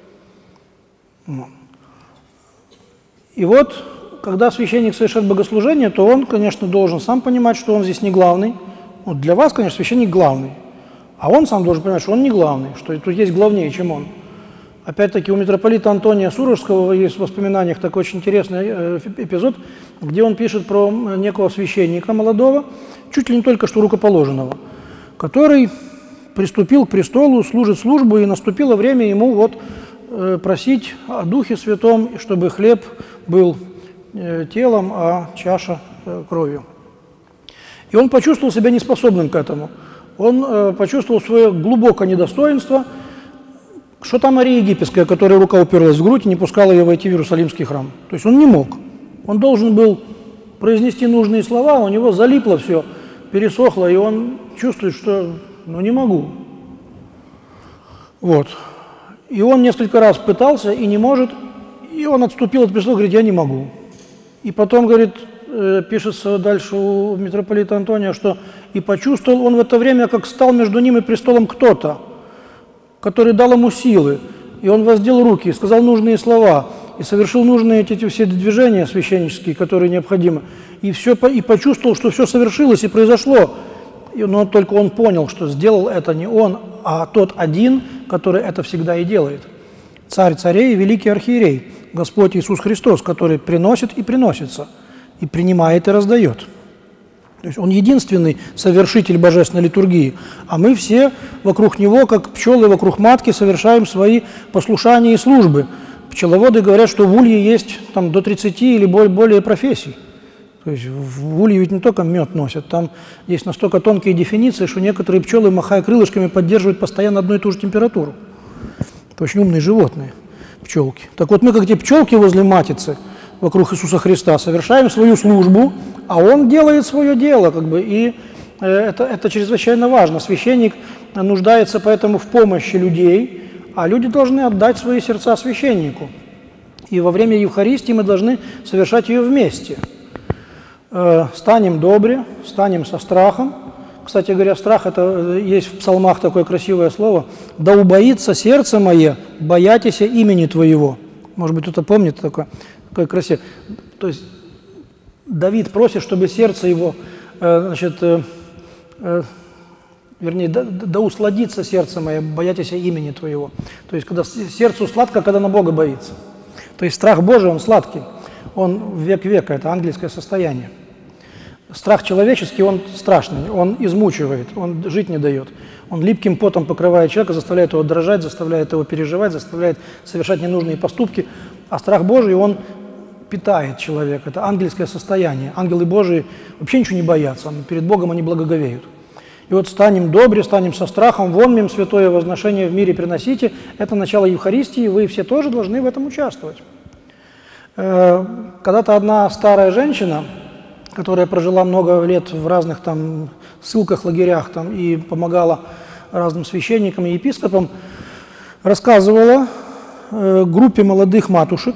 И вот, когда священник совершает богослужение, то он, конечно, должен сам понимать, что он здесь не главный. Вот для вас, конечно, священник главный. А он сам должен понимать, что он не главный, что тут есть главнее, чем он. Опять-таки у митрополита Антония Суровского есть в воспоминаниях такой очень интересный эпизод, где он пишет про некого священника молодого, чуть ли не только что рукоположенного, который приступил к престолу, служит службу, и наступило время ему просить о Духе Святом, чтобы хлеб был телом, а чаша кровью. И он почувствовал себя неспособным к этому. Он почувствовал свое глубокое недостоинство. Что там Мария Египетская, которая рука уперлась в грудь и не пускала ее войти в Иерусалимский храм? То есть он не мог. Он должен был произнести нужные слова, у него залипло все, пересохло, и он чувствует, что не могу. Вот. И он несколько раз пытался и не может, и он отступил от престола, говорит: я не могу. И потом, говорит, пишется дальше у митрополита Антония, что и почувствовал он в это время, как стал между ним и престолом кто-то, который дал ему силы, и он воздел руки, и сказал нужные слова, и совершил нужные эти все движения священнические, которые необходимы, и почувствовал, что все совершилось и произошло. Но только он понял, что сделал это не он, а тот один, который это всегда и делает. Царь царей и великий архиерей, Господь Иисус Христос, который приносит и приносится, и принимает и раздает. То есть он единственный совершитель божественной литургии, а мы все вокруг него, как пчелы вокруг матки, совершаем свои послушания и службы. Пчеловоды говорят, что в улье есть до 30 или более профессий. То есть в улье ведь не только мед носят, там есть настолько тонкие дефиниции, что некоторые пчелы, махая крылышками, поддерживают постоянно одну и ту же температуру. Это очень умные животные, пчелки. Так вот мы, как те пчелки возле матицы, вокруг Иисуса Христа, совершаем свою службу, а Он делает свое дело, и это чрезвычайно важно. Священник нуждается поэтому в помощи людей, а люди должны отдать свои сердца священнику. И во время Евхаристии мы должны совершать ее вместе. Станем добре, станем со страхом. Кстати говоря, страх, это есть в псалмах такое красивое слово: «Да убоится сердце мое, боятися имени Твоего». Может быть, кто-то помнит такое красивое. То есть Давид просит, чтобы сердце его вернее, да усладится сердце мое, боятесь имени Твоего. То есть, когда сердцу сладко, когда на Бога боится. То есть, страх Божий, он сладкий, он век века, это ангельское состояние. Страх человеческий, он страшный, он измучивает, он жить не дает. Он липким потом покрывает человека, заставляет его дрожать, заставляет его переживать, заставляет совершать ненужные поступки. А страх Божий, он питает человека, это ангельское состояние. Ангелы Божии вообще ничего не боятся, перед Богом они благоговеют. И вот станем добре, станем со страхом, вон мим святое возношение в мире приносите. Это начало Евхаристии, вы все тоже должны в этом участвовать. Когда-то одна старая женщина, которая прожила много лет в разных там ссылках, лагерях там, и помогала разным священникам и епископам, рассказывала группе молодых матушек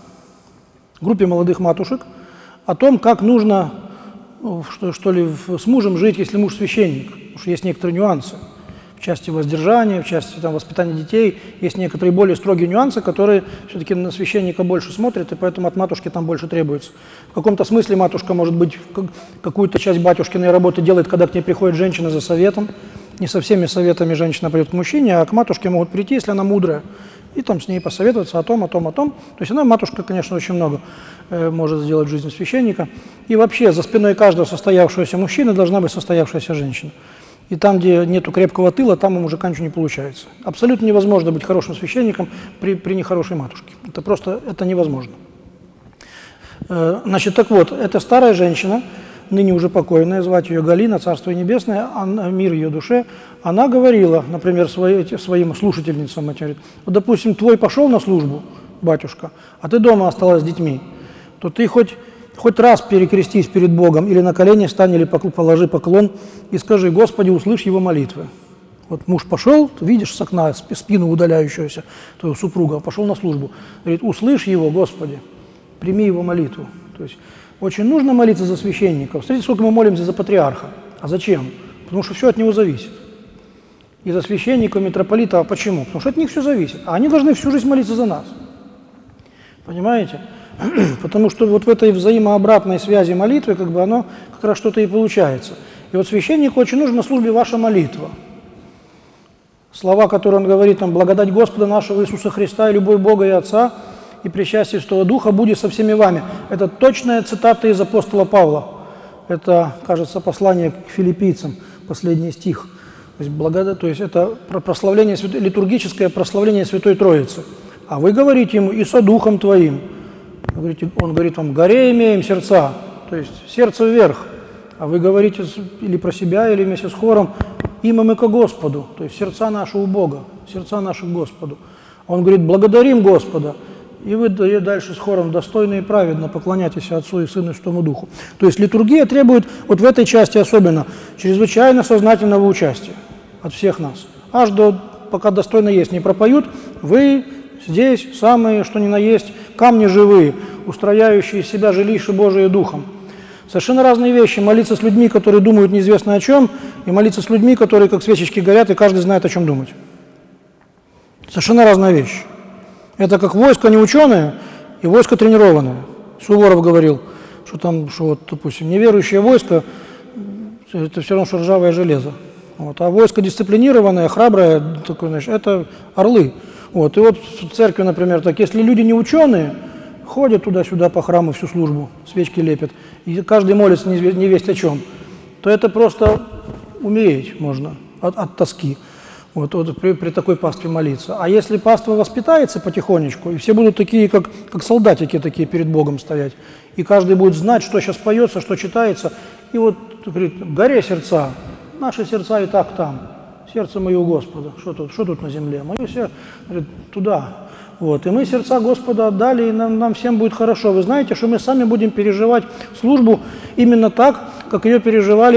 о том, как нужно, что ли, с мужем жить, если муж священник. Потому что есть некоторые нюансы в части воздержания, в части там, воспитания детей. Есть некоторые более строгие нюансы, которые все-таки на священника больше смотрят, и поэтому от матушки там больше требуется. В каком-то смысле матушка, может быть, какую-то часть батюшкиной работы делает, когда к ней приходит женщина за советом. Не со всеми советами женщина придет к мужчине, а к матушке могут прийти, если она мудрая, и там с ней посоветоваться о том. То есть она, матушка, конечно, очень много может сделать в жизни священника. И вообще за спиной каждого состоявшегося мужчины должна быть состоявшаяся женщина. И там, где нету крепкого тыла, там у мужика ничего не получается. Абсолютно невозможно быть хорошим священником при нехорошей матушке. Это просто невозможно. Значит, так вот, эта старая женщина, ныне уже покойная, звать ее Галина, Царство Небесное, мир ее душе, она говорила, например, своим слушательницам, говорит, вот, допустим, твой пошел на службу, батюшка, а ты дома осталась с детьми, то ты хоть раз перекрестись перед Богом, или на колени стань, или положи поклон, и скажи: Господи, услышь его молитвы. Вот муж пошел, ты видишь с окна спину удаляющуюся твоего супруга, пошел на службу, говорит: услышь его, Господи, прими его молитву. То есть очень нужно молиться за священников. Смотрите, сколько мы молимся за патриарха. А зачем? Потому что все от него зависит. И за священника, митрополита. А почему? Потому что от них все зависит. А они должны всю жизнь молиться за нас. Понимаете? Потому что вот в этой взаимообратной связи молитвы, как бы оно как раз что-то и получается. И вот священнику очень нужна на службе ваша молитва. Слова, которые он говорит, там, благодать Господа нашего Иисуса Христа и любовь Бога и Отца, и причастие Святого Духа будет со всеми вами. Это точная цитата из апостола Павла. Это, кажется, послание к филиппийцам, последний стих. То есть это прославление, литургическое прославление Святой Троицы. А вы говорите ему: и со Духом Твоим. Он говорит вам: горе имеем сердца, то есть сердце вверх. А вы говорите или про себя, или вместе с хором: имя мы ко Господу, то есть сердца наши у Бога, сердца наши к Господу. Он говорит: благодарим Господа. И вы дальше с хором: достойно и праведно поклоняйтесь Отцу и Сыну и Святому Духу. То есть литургия требует, вот в этой части особенно, чрезвычайно сознательного участия от всех нас. Аж до, пока достойно есть не пропоют, вы здесь самые, что ни на есть, камни живые, устрояющие из себя жилище Божие Духом. Совершенно разные вещи. Молиться с людьми, которые думают неизвестно о чем, и молиться с людьми, которые как свечечки горят, и каждый знает, о чем думать. Совершенно разная вещь. Это как войско не ученое и войско тренированное. Суворов говорил, что там, что вот, допустим, неверующее войско – это все равно, что ржавое железо. Вот. А войско дисциплинированное, храброе, такое, значит, это орлы. Вот. И вот в церкви, например, так, если люди не ученые, ходят туда-сюда по храму всю службу, свечки лепят, и каждый молится не весть о чем, то это просто умереть можно от тоски. Вот при такой пастве молиться. А если паства воспитается потихонечку, и все будут такие, как солдатики такие перед Богом стоять, и каждый будет знать, что сейчас поется, что читается, и вот, говорит: горе сердца, наши сердца и так там, сердце мое у Господа, что тут на земле? Мое сердце, говорит, туда. Вот. И мы сердца Господа отдали, и нам всем будет хорошо. Вы знаете, что мы сами будем переживать службу именно так, как ее переживали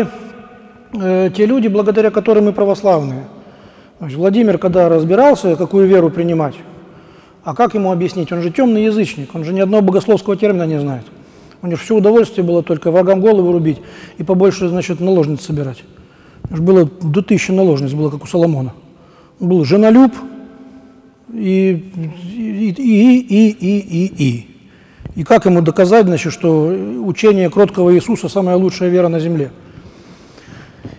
те люди, благодаря которым мы православные. Владимир, когда разбирался, какую веру принимать, а как ему объяснить? Он же темный язычник, он же ни одного богословского термина не знает. У него все удовольствие было только врагам голову рубить и побольше, значит, наложниц собирать. Было до 1000 наложниц, было как у Соломона. Он был женолюб и как ему доказать, значит, что учение кроткого Иисуса – самая лучшая вера на земле?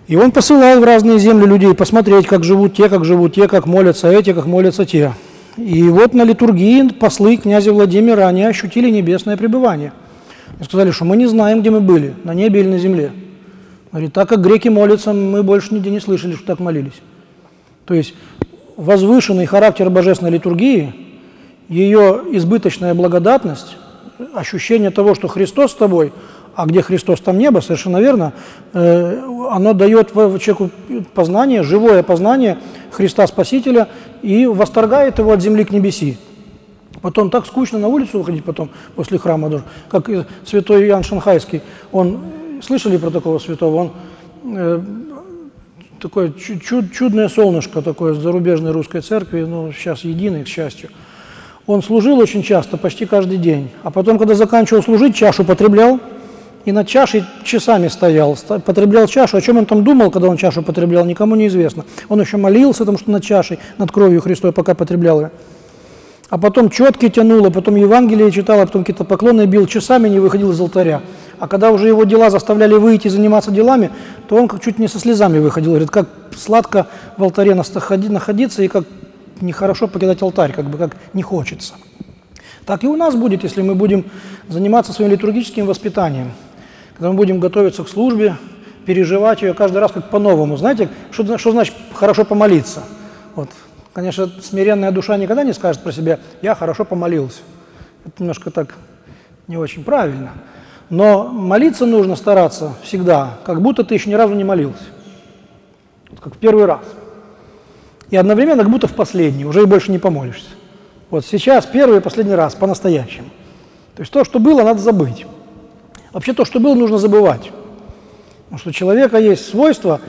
И он посылал в разные земли людей посмотреть, как живут те, как молятся эти, как молятся те. И вот на литургии послы князя Владимира, они ощутили небесное пребывание. И сказали, что мы не знаем, где мы были, на небе или на земле. Говорит, так как греки молятся, мы больше нигде не слышали, что так молились. То есть возвышенный характер божественной литургии, ее избыточная благодатность, ощущение того, что Христос с тобой, а где Христос, там небо, совершенно верно, оно дает человеку познание, живое познание Христа Спасителя и восторгает его от земли к небеси. Потом так скучно на улицу выходить потом, после храма даже, как святой Иоанн Шанхайский. Он, слышали про такого святого? Он такое чудное солнышко такое с зарубежной русской церкви, ну, сейчас единый, к счастью. Он служил очень часто, почти каждый день. А потом, когда заканчивал служить, чашу потреблял, и над чашей часами стоял, потреблял чашу. О чем он там думал, когда он чашу потреблял, никому не известно. Он еще молился, потому что над чашей, над кровью Христовой, пока потреблял ее. А потом четки тянул, а потом Евангелие читал, а потом какие-то поклоны бил, часами не выходил из алтаря. А когда уже его дела заставляли выйти заниматься делами, то он чуть не со слезами выходил. Говорит, как сладко в алтаре находиться и как нехорошо покидать алтарь, как не хочется. Так и у нас будет, если мы будем заниматься своим литургическим воспитанием. Когда мы будем готовиться к службе, переживать ее каждый раз как по-новому. Знаете, что значит хорошо помолиться? Вот. Конечно, смиренная душа никогда не скажет про себя «я хорошо помолился». Это немножко так не очень правильно. Но молиться нужно стараться всегда, как будто ты еще ни разу не молился. Вот как в первый раз. И одновременно как будто в последний, уже и больше не помолишься. Вот сейчас первый и последний раз, по-настоящему. То есть то, что было, надо забыть. Вообще то, что было, нужно забывать. Потому что у человека есть свойство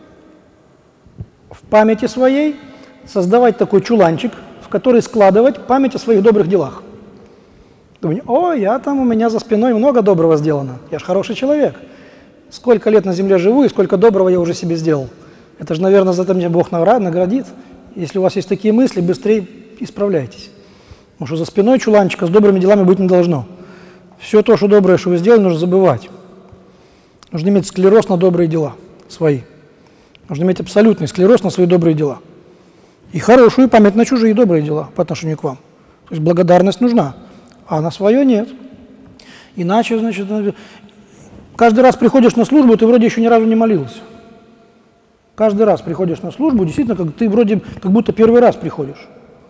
в памяти своей создавать такой чуланчик, в который складывать память о своих добрых делах. Думаю, у меня за спиной много доброго сделано. Я же хороший человек. Сколько лет на земле живу и сколько доброго я уже себе сделал. Это же, наверное, за это меня Бог наградит. Если у вас есть такие мысли, быстрее исправляйтесь. Потому что за спиной чуланчика с добрыми делами быть не должно. Все то, что доброе, что вы сделали, нужно забывать. Нужно иметь склероз на добрые дела свои. Нужно иметь абсолютный склероз на свои добрые дела. И хорошую память на чужие добрые дела по отношению к вам. То есть благодарность нужна, а на свое нет. Иначе, значит, каждый раз приходишь на службу, ты вроде еще ни разу не молился. Каждый раз приходишь на службу, действительно, ты вроде как будто первый раз приходишь.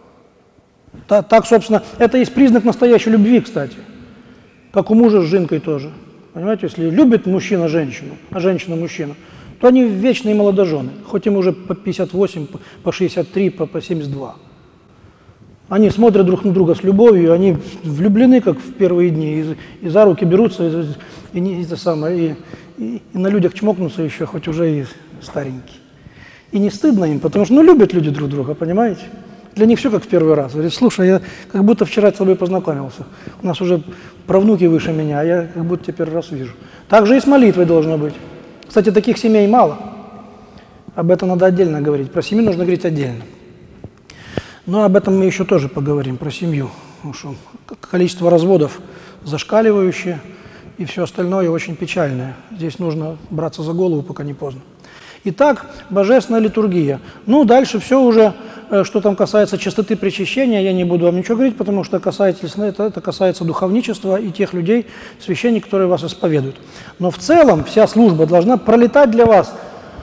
Так, собственно, это есть признак настоящей любви, кстати. Как у мужа с женой тоже. Понимаете, если любит мужчина женщину, а женщина мужчину, то они вечные молодожены, хоть им уже по 58, по 63, по 72. Они смотрят друг на друга с любовью, они влюблены, как в первые дни, и за руки берутся, и на людях чмокнутся еще, хоть уже и старенькие. И не стыдно им, потому что любят люди друг друга, понимаете? Для них все как в первый раз. Говорит, слушай, я как будто вчера с тобой познакомился. У нас уже правнуки выше меня, а я как будто тебя первый раз вижу. Так же и с молитвой должно быть. Кстати, таких семей мало. Об этом надо отдельно говорить. Про семью нужно говорить отдельно. Но об этом мы еще тоже поговорим, про семью. Потому что количество разводов зашкаливающее, и все остальное очень печальное. Здесь нужно браться за голову, пока не поздно. Итак, божественная литургия. Ну, дальше все уже, что там касается чистоты причащения, я не буду вам ничего говорить, потому что это касается духовничества и тех людей, священников, которые вас исповедуют. Но в целом вся служба должна пролетать для вас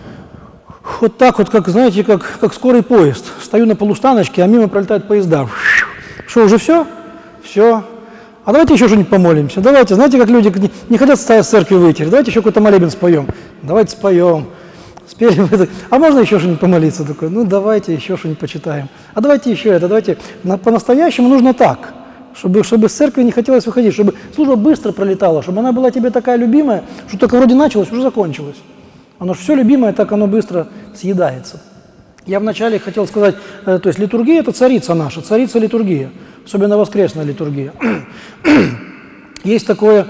вот так вот, как, знаете, как скорый поезд. Стою на полустаночке, а мимо пролетают поезда. Что, уже все? Все. А давайте еще что-нибудь помолимся. Давайте, знаете, как люди не хотят с церкви выйти. Давайте еще какой-то молебен споем. Давайте споем. Спели. А можно еще что-нибудь помолиться? Такое? Ну, давайте еще что-нибудь почитаем. А давайте еще это. Давайте. По-настоящему нужно так, чтобы с церкви не хотелось выходить, чтобы служба быстро пролетала, чтобы она была тебе такая любимая, что только вроде началось, уже закончилось. Оно же все любимое, так оно быстро съедается. Я вначале хотел сказать, то есть литургия – это царица наша, царица литургия, особенно воскресная литургия. Есть такое,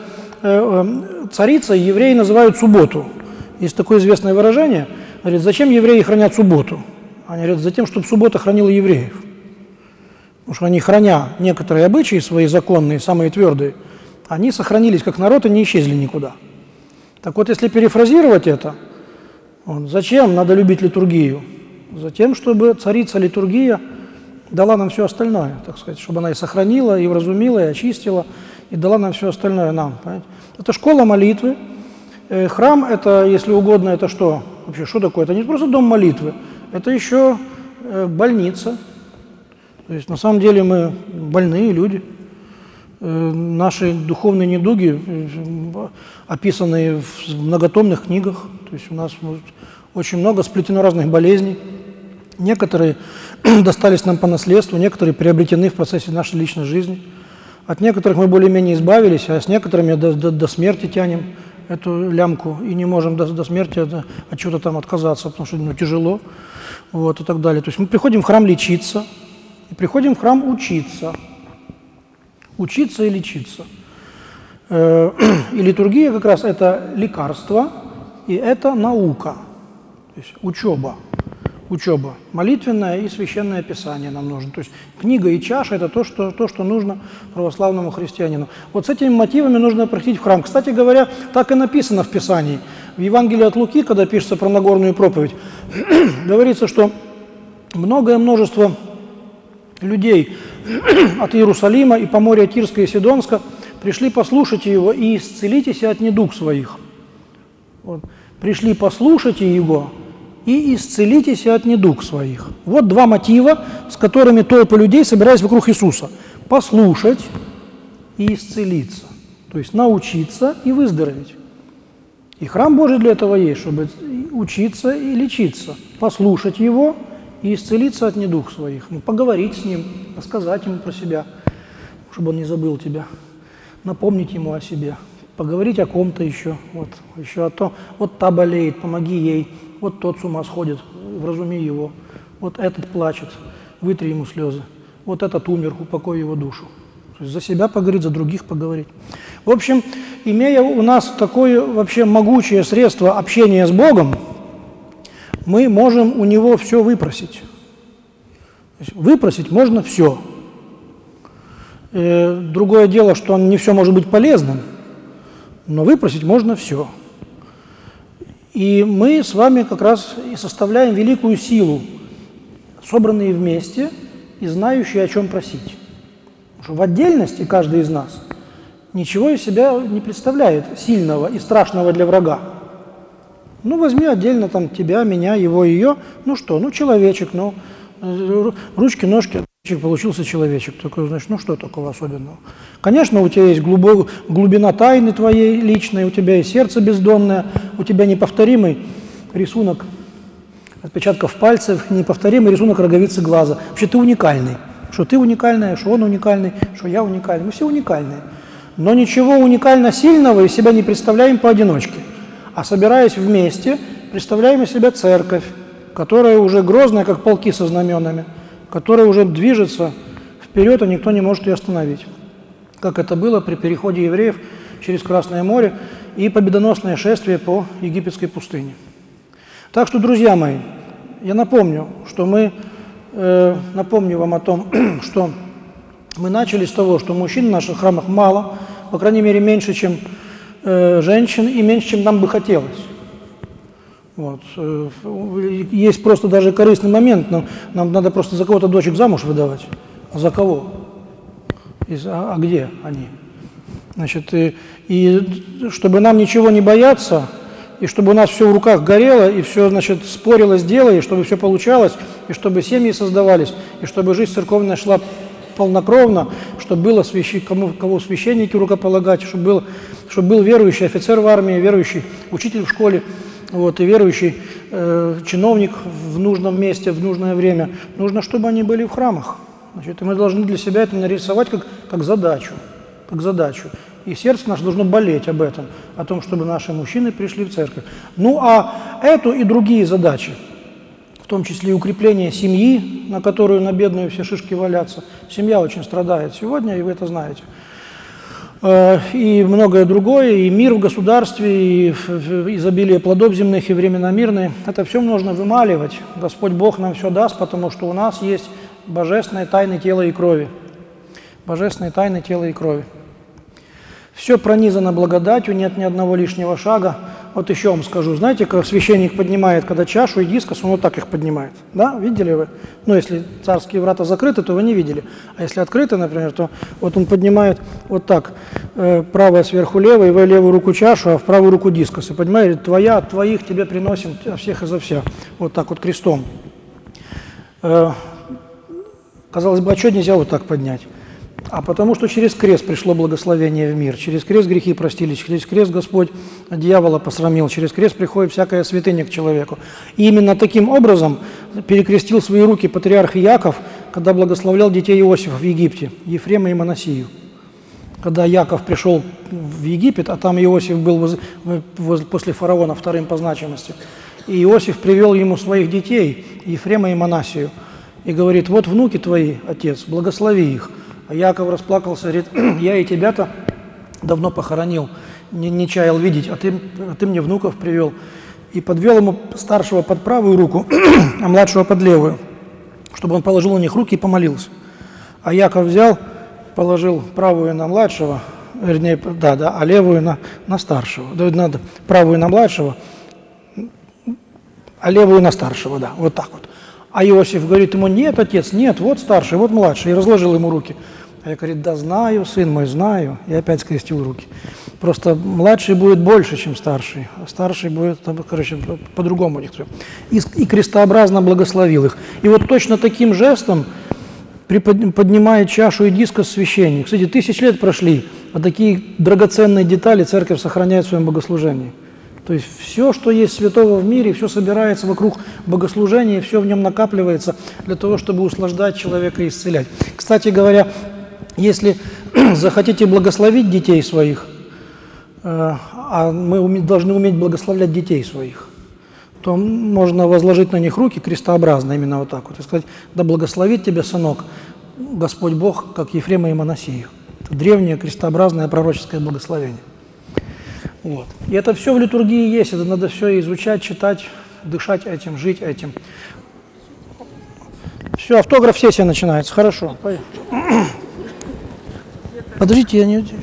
царица евреи называют субботу. Есть такое известное выражение, говорит, зачем евреи хранят субботу? Они говорят, затем, чтобы суббота хранила евреев. Потому что они, храня некоторые обычаи свои законные, самые твердые, они сохранились как народ и не исчезли никуда. Так вот, если перефразировать это, Вот. Зачем надо любить литургию? Затем, чтобы царица литургия дала нам все остальное, так сказать, чтобы она и сохранила, и вразумила, и очистила, и дала нам все остальное нам. Понимаете? Это школа молитвы. Храм – это, если угодно, это что? Вообще, что такое? Это не просто дом молитвы, это еще больница. То есть, на самом деле, мы больные люди. Наши духовные недуги описаны в многотомных книгах. То есть, у нас очень много сплетено разных болезней. Некоторые достались нам по наследству, некоторые приобретены в процессе нашей личной жизни. От некоторых мы более-менее избавились, а с некоторыми до смерти тянем эту лямку и не можем до смерти от чего-то там отказаться, потому что тяжело, вот, и так далее. То есть мы приходим в храм лечиться, и приходим в храм учиться. Учиться и лечиться. И литургия как раз это лекарство, и это наука, то есть учеба. Учеба. Молитвенное и священное писание нам нужно. То есть книга и чаша – это то, что нужно православному христианину. Вот с этими мотивами нужно приходить в храм. Кстати говоря, так и написано в Писании. В Евангелии от Луки, когда пишется про Нагорную проповедь, говорится, что многое множество людей от Иерусалима и Поморья Тирска и Сидонска пришли послушайте его и исцелитесь от недуг своих. Вот. Пришли послушайте его и исцелитесь от недуг своих. Вот два мотива, с которыми толпы людей собирались вокруг Иисуса. Послушать и исцелиться. То есть научиться и выздороветь. И храм Божий для этого есть, чтобы учиться и лечиться. Послушать его и исцелиться от недуг своих. поговорить с ним, рассказать ему про себя, чтобы он не забыл тебя. Напомнить ему о себе. Поговорить о ком-то еще. Вот, еще о том, вот та болеет, помоги ей. Вот тот с ума сходит, вразуми его. Вот этот плачет, вытри ему слезы. Вот этот умер, упокой его душу. То есть за себя поговорить, за других поговорить. В общем, имея у нас такое вообще могучее средство общения с Богом, мы можем у Него все выпросить. То есть выпросить можно все. Другое дело, что не все может быть полезным, но выпросить можно все. И мы с вами как раз и составляем великую силу, собранные вместе и знающие, о чем просить. Потому что в отдельности каждый из нас ничего из себя не представляет сильного и страшного для врага. Ну, возьми отдельно там тебя, меня, его, ее. Ну что, ну человечек, ну ручки, ножки, получился человечек. Такой, значит, ну что такого особенного? Конечно, у тебя есть глубина тайны твоей личной, у тебя есть сердце бездонное, у тебя неповторимый рисунок отпечатков пальцев, неповторимый рисунок роговицы глаза. Вообще ты уникальный. Что ты уникальная, что он уникальный, что я уникальный. Мы все уникальные. Но ничего уникально сильного из себя не представляем поодиночке. А собираясь вместе, представляем из себя церковь, которая уже грозная, как полки со знаменами, которая уже движется вперед, а никто не может ее остановить. Как это было при переходе евреев через Красное море и победоносное шествие по египетской пустыне. Так что, друзья мои, я напомню вам о том, что мы начали с того, что мужчин в наших храмах мало, по крайней мере, меньше, чем женщин, и меньше, чем нам бы хотелось. Вот. Есть просто даже корыстный момент, но нам надо просто за кого-то дочек замуж выдавать. А за кого? А где они? Значит, и чтобы нам ничего не бояться, и чтобы у нас все в руках горело, и все, значит, спорилось дело, и чтобы все получалось, и чтобы семьи создавались, и чтобы жизнь церковная шла полнокровно, чтобы было кого священники рукополагать, чтобы был верующий офицер в армии, верующий учитель в школе, вот, и верующий чиновник в нужном месте, в нужное время. Нужно, чтобы они были в храмах. Значит, и мы должны для себя это нарисовать как задачу. И сердце наше должно болеть об этом, о том, чтобы наши мужчины пришли в церковь. Ну, а эту и другие задачи, в том числе и укрепление семьи, на которую на бедную все шишки валятся. Семья очень страдает сегодня, и вы это знаете. И многое другое, и мир в государстве, и изобилие плодов земных, и времена мирные. Это все нужно вымаливать. Господь Бог нам все даст, потому что у нас есть божественные тайны тела и крови. Божественные тайны тела и крови. Все пронизано благодатью, нет ни одного лишнего шага. вот еще вам скажу, знаете, как священник поднимает, когда чашу и дискос, он вот так их поднимает, да, видели вы? Ну, если царские врата закрыты, то вы не видели, а если открыты, например, то вот он поднимает вот так, правая сверху левая, и в левую руку чашу, а в правую руку дискос, и поднимает, твоя от твоих тебе приносим, всех изо всех, вот так вот крестом. Казалось бы, а что нельзя вот так поднять? А потому что через крест пришло благословение в мир, через крест грехи простились, через крест Господь дьявола посрамил, через крест приходит всякая святыня к человеку. И именно таким образом перекрестил свои руки патриарх Иаков, когда благословлял детей Иосифа в Египте, Ефрема и Манасию. Когда Иаков пришел в Египет, а там Иосиф был после фараона вторым по значимости, и Иосиф привел ему своих детей, Ефрема и Манасию, и говорит: вот внуки твои, отец, благослови их. А Иаков расплакался, говорит: я и тебя-то давно похоронил, не чаял видеть, а ты мне внуков привел. И подвел ему старшего под правую руку, а младшего под левую, чтобы он положил на них руки и помолился. А Иаков взял, положил правую на младшего, вернее, а левую на старшего. Надо правую на младшего, а левую на старшего, да, вот так вот. А Иосиф говорит ему: нет, отец, нет, вот старший, вот младший, и разложил ему руки. А я говорит: да знаю, сын мой, знаю, и опять скрестил руки. Просто младший будет больше, чем старший, а старший будет, короче, по-другому у них все. И крестообразно благословил их. И вот точно таким жестом поднимает чашу и дискос священник. Кстати, 1000 лет прошли, а такие драгоценные детали церковь сохраняет в своем богослужении. То есть все, что есть святого в мире, все собирается вокруг богослужения, все в нем накапливается для того, чтобы услаждать человека и исцелять. Кстати говоря, если захотите благословить детей своих, а мы должны уметь благословлять детей своих, то можно возложить на них руки крестообразно, именно вот так вот, и сказать: да благословит тебя, сынок, Господь Бог, как Ефрема и Манасию. Это древнее крестообразное пророческое благословение. Вот. И это все в литургии есть, это надо все изучать, читать, дышать этим, жить этим. Все, автограф-сессия начинается, хорошо. Подождите, я не...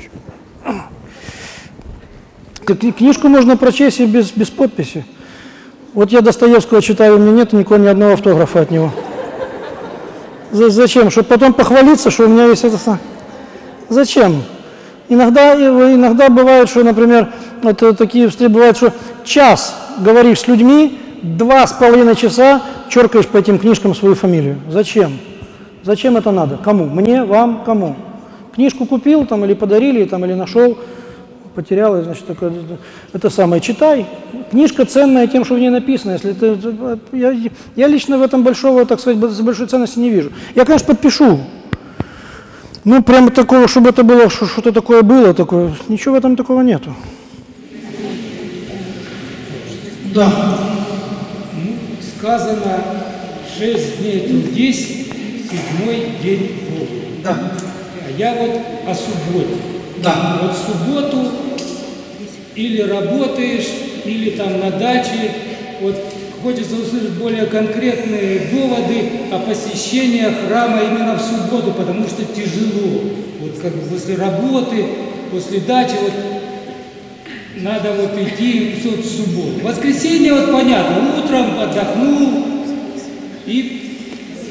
Книжку можно прочесть и без подписи. Вот я Достоевского читаю, у меня нет ни одного автографа от него. Зачем? Чтобы потом похвалиться, что у меня есть это... Зачем? Иногда бывает, что, например, вот такие встречи бывают, что час говоришь с людьми, 2,5 часа черкаешь по этим книжкам свою фамилию. Зачем? Зачем это надо? Кому? Мне, вам, кому? Книжку купил там, или подарили, там, или нашел, потерял, и, значит, это самое. Читай. Книжка ценная тем, что в ней написано. Если я лично в этом большой ценности не вижу. Я, конечно, подпишу. Ну, прямо такого, чтобы это было, что-то такое было, такое, ничего в этом такого нету. Да. Ну, сказано, 6 дней трудись, 7-й день Богу. Да. А я вот о субботе. Да. Вот в субботу или работаешь, или там на даче, вот хочется услышать более конкретные доводы о посещении храма именно в субботу, потому что тяжело. Вот как бы после работы, после дачи, вот надо вот идти в субботу. В воскресенье вот понятно, утром отдохнул и...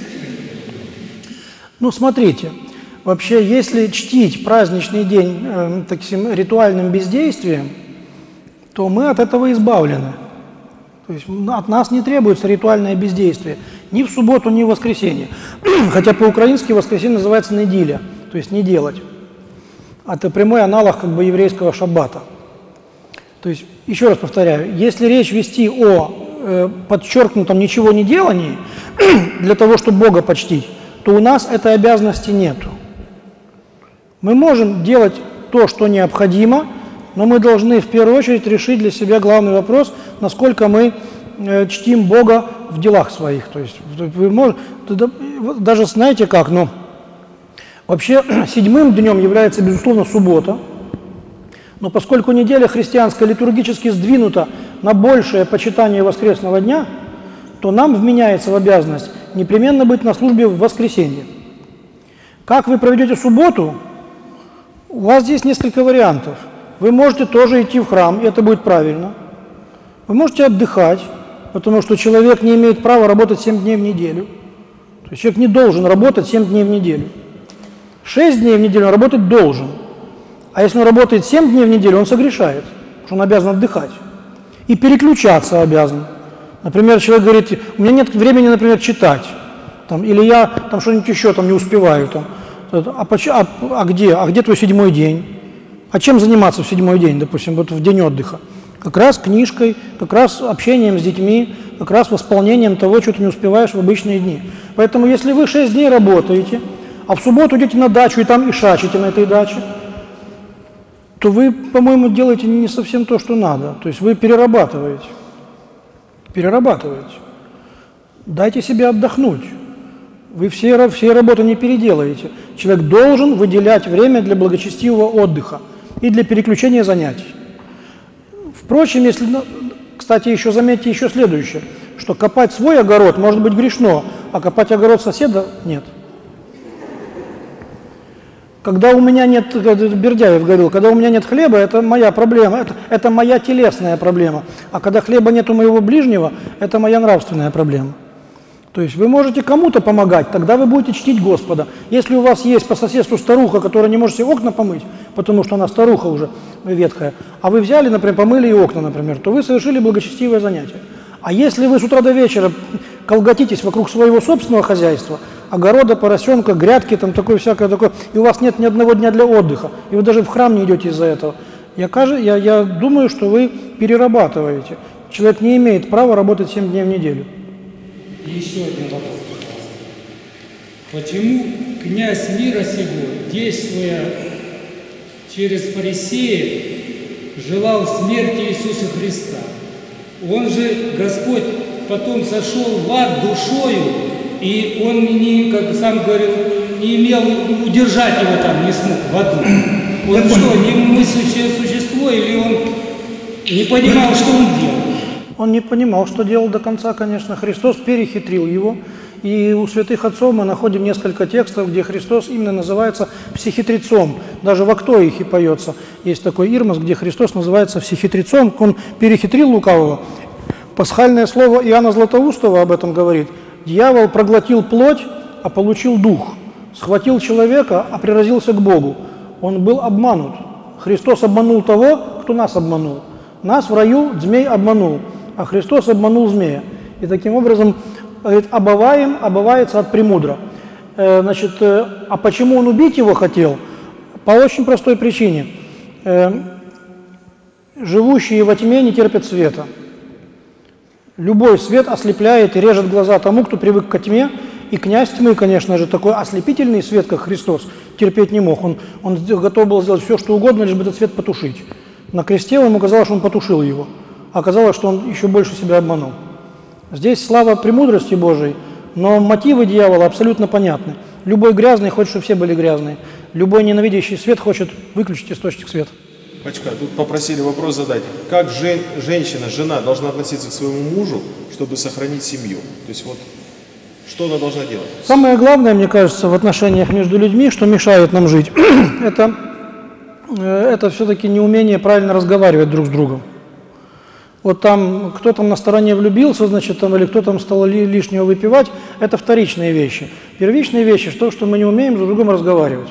Ну, смотрите, вообще, если чтить праздничный день таким ритуальным бездействием, то мы от этого избавлены. То есть от нас не требуется ритуальное бездействие ни в субботу, ни в воскресенье. Хотя по-украински воскресенье называется недиля, то есть не делать. Это прямой аналог как бы еврейского шаббата. То есть, еще раз повторяю, если речь вести о подчеркнутом ничего не делании для того, чтобы Бога почтить, то у нас этой обязанности нету. Мы можем делать то, что необходимо, но мы должны в первую очередь решить для себя главный вопрос, насколько мы чтим Бога в делах своих. То есть вы можете, даже знаете как, но вообще 7-м днем является, безусловно, суббота, но поскольку неделя христианская литургически сдвинута на большее почитание воскресного дня, то нам вменяется в обязанность непременно быть на службе в воскресенье. Как вы проведете субботу? У вас здесь несколько вариантов. Вы можете тоже идти в храм, и это будет правильно. Вы можете отдыхать, потому что человек не имеет права работать 7 дней в неделю. То есть человек не должен работать 7 дней в неделю. 6 дней в неделю он работать должен. А если он работает 7 дней в неделю, он согрешает, потому что он обязан отдыхать. И переключаться обязан. Например, человек говорит, у меня нет времени, например, читать. Там, или я там что-нибудь еще там, не успеваю. Там. Где твой 7-й день? А чем заниматься в 7-й день, допустим, вот в день отдыха? Как раз книжкой, как раз общением с детьми, как раз восполнением того, что ты не успеваешь в обычные дни. Поэтому если вы 6 дней работаете, а в субботу идете на дачу и там ишачите на этой даче, то вы, по-моему, делаете не совсем то, что надо. То есть вы перерабатываете. Перерабатываете. Дайте себе отдохнуть. Вы все работы не переделаете. Человек должен выделять время для благочестивого отдыха и для переключения занятий. Впрочем, если, кстати, еще заметьте еще следующее, что копать свой огород может быть грешно, а копать огород соседа нет. Когда у меня нет, Бердяев говорил, когда у меня нет хлеба, это моя проблема, это моя телесная проблема. А когда хлеба нет у моего ближнего, это моя нравственная проблема. То есть вы можете кому-то помогать, тогда вы будете чтить Господа. Если у вас есть по соседству старуха, которая не может себе окна помыть, потому что она старуха уже ветхая, а вы взяли, например, помыли ей окна, например, то вы совершили благочестивое занятие. А если вы с утра до вечера колготитесь вокруг своего собственного хозяйства, огорода, поросенка, грядки, там такое всякое такое, и у вас нет ни одного дня для отдыха, и вы даже в храм не идете из-за этого, я думаю, что вы перерабатываете. Человек не имеет права работать 7 дней в неделю. Еще один вопрос, пожалуйста. Почему князь мира сего, действуя через фарисеев, желал смерти Иисуса Христа? Он же, Господь, потом сошел в ад душою, и он, как сам говорил, не имел удержать его там, не смог в аду. Он что, не мыслящее существо, или он не понимал, что он делал? Он не понимал, что делал до конца, конечно. Христос перехитрил его. И у святых отцов мы находим несколько текстов, где Христос именно называется всехитрецом. Даже в Актоихе поется. Есть такой Ирмос, где Христос называется всехитрецом. Он перехитрил лукавого. Пасхальное слово Иоанна Златоустова об этом говорит. Дьявол проглотил плоть, а получил дух. Схватил человека, а приразился к Богу. Он был обманут. Христос обманул того, кто нас обманул. Нас в раю змей обманул, а Христос обманул змея. И таким образом, говорит, обывается от премудро. А почему он убить его хотел? По очень простой причине. Живущие во тьме не терпят света. Любой свет ослепляет и режет глаза тому, кто привык к тьме. И князь тьмы, конечно же, такой ослепительный свет, как Христос, терпеть не мог. Он готов был сделать все, что угодно, лишь бы этот свет потушить. На кресте ему казалось, что он потушил его. А оказалось, что он еще больше себя обманул. Здесь слава премудрости Божией, но мотивы дьявола абсолютно понятны. Любой грязный хочет, чтобы все были грязные. Любой ненавидящий свет хочет выключить источник света. Пачка, тут попросили вопрос задать. Как женщина, жена должна относиться к своему мужу, чтобы сохранить семью? То есть вот, что она должна делать? Самое главное, мне кажется, в отношениях между людьми, что мешает нам жить, это все-таки неумение правильно разговаривать друг с другом. Вот там, кто там на стороне влюбился, значит, там, или кто там стал лишнего выпивать, это вторичные вещи. Первичные вещи, что мы не умеем друг с другом разговаривать.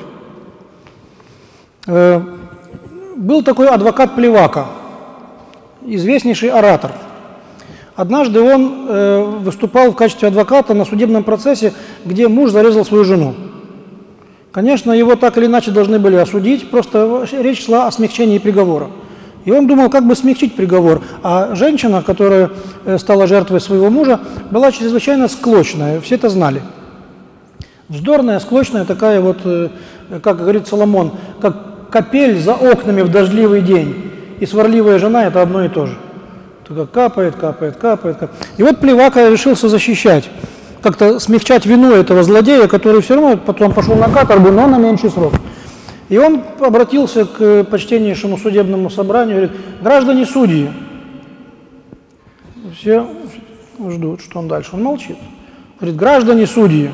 Был такой адвокат Плевака, известнейший оратор. Однажды он выступал в качестве адвоката на судебном процессе, где муж зарезал свою жену. Конечно, его так или иначе должны были осудить, просто речь шла о смягчении приговора. И он думал, как бы смягчить приговор. А женщина, которая стала жертвой своего мужа, была чрезвычайно склочная, все это знали. Вздорная, склочная, такая вот, как говорит Соломон, как капель за окнами в дождливый день. И сварливая жена – это одно и то же. Только капает, капает, капает, капает. И вот Плевака решился защищать, как-то смягчать вину этого злодея, который все равно потом пошел на каторгу, но на меньший срок. И он обратился к почтеннейшему судебному собранию и говорит: граждане судьи. Все ждут, что он дальше. Он молчит. Говорит: граждане судьи.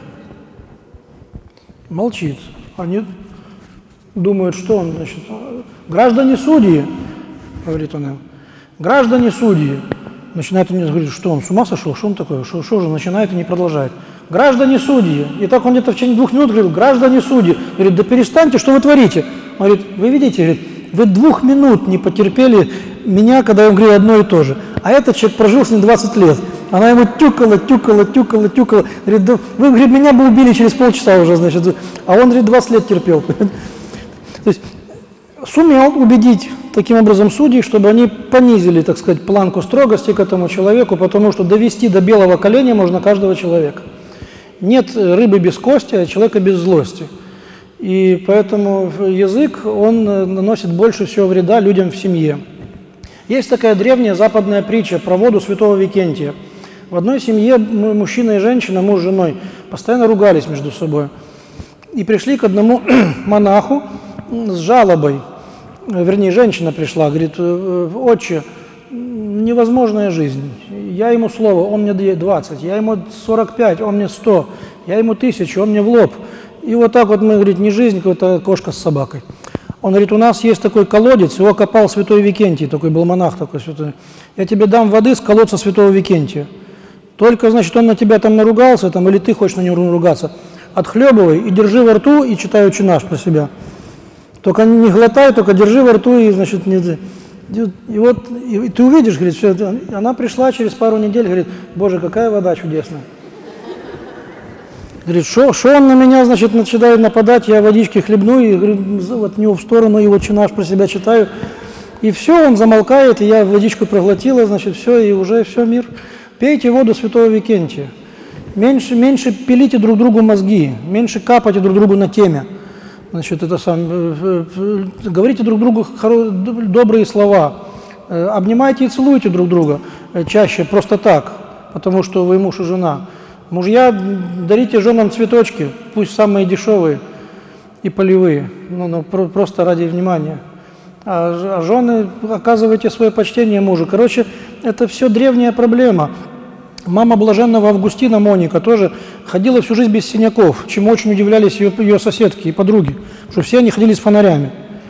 Молчит. Они думают, что он, значит, граждане судьи, говорит он им. Граждане судьи. Начинает он говорить, что он с ума сошел, что он такое, что же, начинает и не продолжает. Граждане судьи. И так он где-то в течение 2 минут говорит, граждане судьи. Говорит, да перестаньте, что вы творите? Он говорит, вы видите, говорит, вы 2 минут не потерпели меня, когда я вам говорю одно и то же. А этот человек прожил с ним 20 лет. Она ему тюкала. Говорит, да, вы, говорит, меня бы убили через полчаса уже, значит. А он, говорит, 20 лет терпел. То есть сумел убедить таким образом судей, чтобы они понизили, так сказать, планку строгости к этому человеку, потому что довести до белого коленя можно каждого человека. Нет рыбы без кости, а человека без злости. И поэтому язык, он наносит больше всего вреда людям в семье. Есть такая древняя западная притча про воду святого Викентия. В одной семье мужчина и женщина, муж с женой, постоянно ругались между собой. И пришли к одному монаху с жалобой. Вернее, женщина пришла, говорит, отче, невозможная жизнь. Я ему слово, он мне 20, я ему 45, он мне 100, я ему 1000, он мне в лоб. И вот так вот мы, говорит, не жизнь, какая-то кошка с собакой. Он говорит, у нас есть такой колодец, его копал святой Викентий, такой был монах такой святой. Я тебе дам воды с колодца святого Викентия. Только, значит, он на тебя там наругался, там, или ты хочешь на него наругаться. Отхлебывай и держи во рту, и читай «Отче наш» про себя. Только не глотай, только держи во рту, и, значит, не... И вот и ты увидишь, говорит, все. Она пришла через пару недель, говорит, Боже, какая вода чудесная. Говорит, что он на меня, значит, начинает нападать, я водички хлебну, и говорит, от него в сторону, и «Отче наш» про себя читаю. И все, он замолкает, и я водичку проглотила, значит, все, и уже все, мир. Пейте воду святого Викентия. Меньше пилите друг другу мозги, меньше капайте друг другу на теме. Значит, это говорите друг другу добрые слова, обнимайте и целуйте друг друга чаще просто так, потому что вы муж и жена. Мужья, дарите женам цветочки, пусть самые дешевые и полевые, просто ради внимания. А жены, оказывайте свое почтение мужу. Короче, это все древняя проблема. Мама блаженного Августина Моника тоже ходила всю жизнь без синяков, чему очень удивлялись ее соседки и подруги, что все они ходили с фонарями.